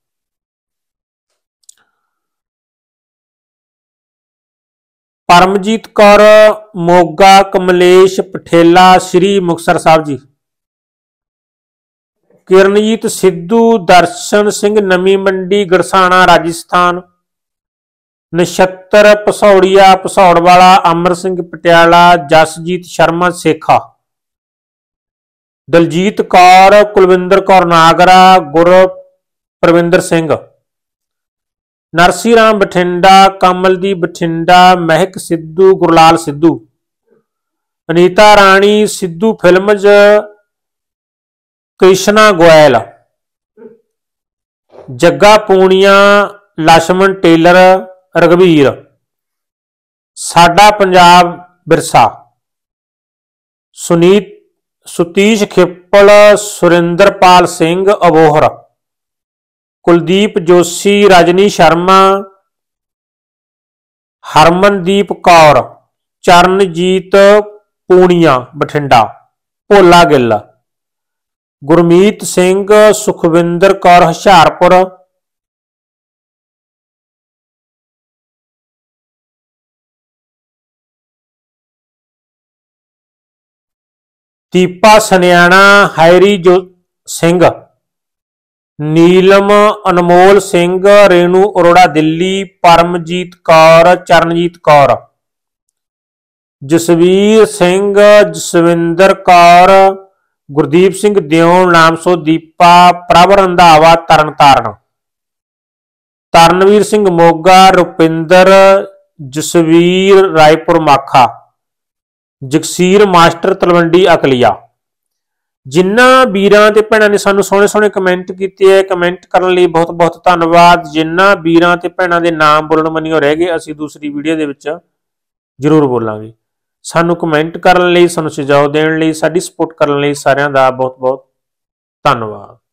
Paramjit Kaur Moga, Kamlesh ਪਠੇਲਾ ਸ੍ਰੀ ਮੁਕਤਸਰ ਸਾਹਿਬ ਜੀ, ਕਿਰਨਜੀਤ ਸਿੱਧੂ, ਦਰਸ਼ਨ ਸਿੰਘ ਨਵੀਂ ਮੰਡੀ ਗੜਸਾਣਾ ਰਾਜਸਥਾਨ, ਨਛੱਤਰ ਪਸੌੜੀਆ ਪਸੌੜ ਵਾਲਾ, ਅਮਰ ਸਿੰਘ ਪਟਿਆਲਾ, ਜਸਜੀਤ ਸ਼ਰਮਾ ਸੇਖਾ, ਦਲਜੀਤ ਕੌਰ, ਕੁਲਵਿੰਦਰ ਕੌਰ ਨਾਗਰਾ, ਗੁਰ Parvinder Singh, Narsee Ram Bathinda, Kamaldeep Bathinda, Mehak Sidhu, Gurlal Sidhu, Anita Rani Sidhu films, Krishna Goyal, Jagga Punia, Lachhman tailor, Ragveer, Sada Punjab Virsa, Sunit Sutish Khippal, Surinderpal Singh Abohar, Kuldeep Joshi, Rajni Sharma, Harmandeep Kaur, Charanjit Punia Bathinda, Bhola Gill, Gurmeet Singh, Sukhwinder Kaur Hoshiarpur, Deepa Saniana, Harry ਜੋ ਸਿੰਘ, ਨੀਲਮ ਅਨਮੋਲ ਸਿੰਘ, ਰੇਣੂ ਅਰੋੜਾ ਦਿੱਲੀ, ਪਰਮਜੀਤ ਕੌਰ, ਚਰਨਜੀਤ ਕੌਰ, ਜਸਵੀਰ ਸਿੰਘ, ਜਸਵਿੰਦਰ ਕੌਰ, ਗੁਰਦੀਪ ਸਿੰਘ ਦਿਓਣ, ਨਾਮਸੋ ਦੀਪਾ, ਪ੍ਰਭ ਰੰਧਾਵਾ ਤਰਨਤਾਰਨ, ਤਰਨਵੀਰ ਸਿੰਘ ਮੋਗਾ, ਰੁਪਿੰਦਰ, ਜਸਵੀਰ ਰਾਏਪੁਰ ਮਾਖਾ, ਜਗਸੀਰ ਮਾਸਟਰ ਤਲਵੰਡੀ ਅਕਲੀਆ। ਜਿਨ੍ਹਾਂ ਵੀਰਾਂ ਤੇ ਭੈਣਾਂ ਨੇ ਸਾਨੂੰ ਸੋਹਣੇ ਸੋਹਣੇ ਕਮੈਂਟ ਕੀਤੇ ਹੈ, ਕਮੈਂਟ ਕਰਨ ਲਈ ਬਹੁਤ ਬਹੁਤ ਧੰਨਵਾਦ। ਜਿਨ੍ਹਾਂ ਵੀਰਾਂ ਤੇ ਭੈਣਾਂ ਦੇ ਨਾਮ ਬੋਲਣ ਮੰਨਿਓ ਰਹਿ ਗਏ ਅਸੀਂ ਦੂਸਰੀ ਵੀਡੀਓ ਦੇ ਵਿੱਚ ਜ਼ਰੂਰ ਬੋਲਾਂਗੇ। ਸਾਨੂੰ ਕਮੈਂਟ ਕਰਨ ਲਈ, ਸਾਨੂੰ ਸੁਝਾਅ ਦੇਣ ਲਈ, ਸਾਡੀ ਸਪੋਰਟ ਕਰਨ ਲਈ ਸਾਰਿਆਂ ਦਾ ਬਹੁਤ ਬਹੁਤ ਧੰਨਵਾਦ।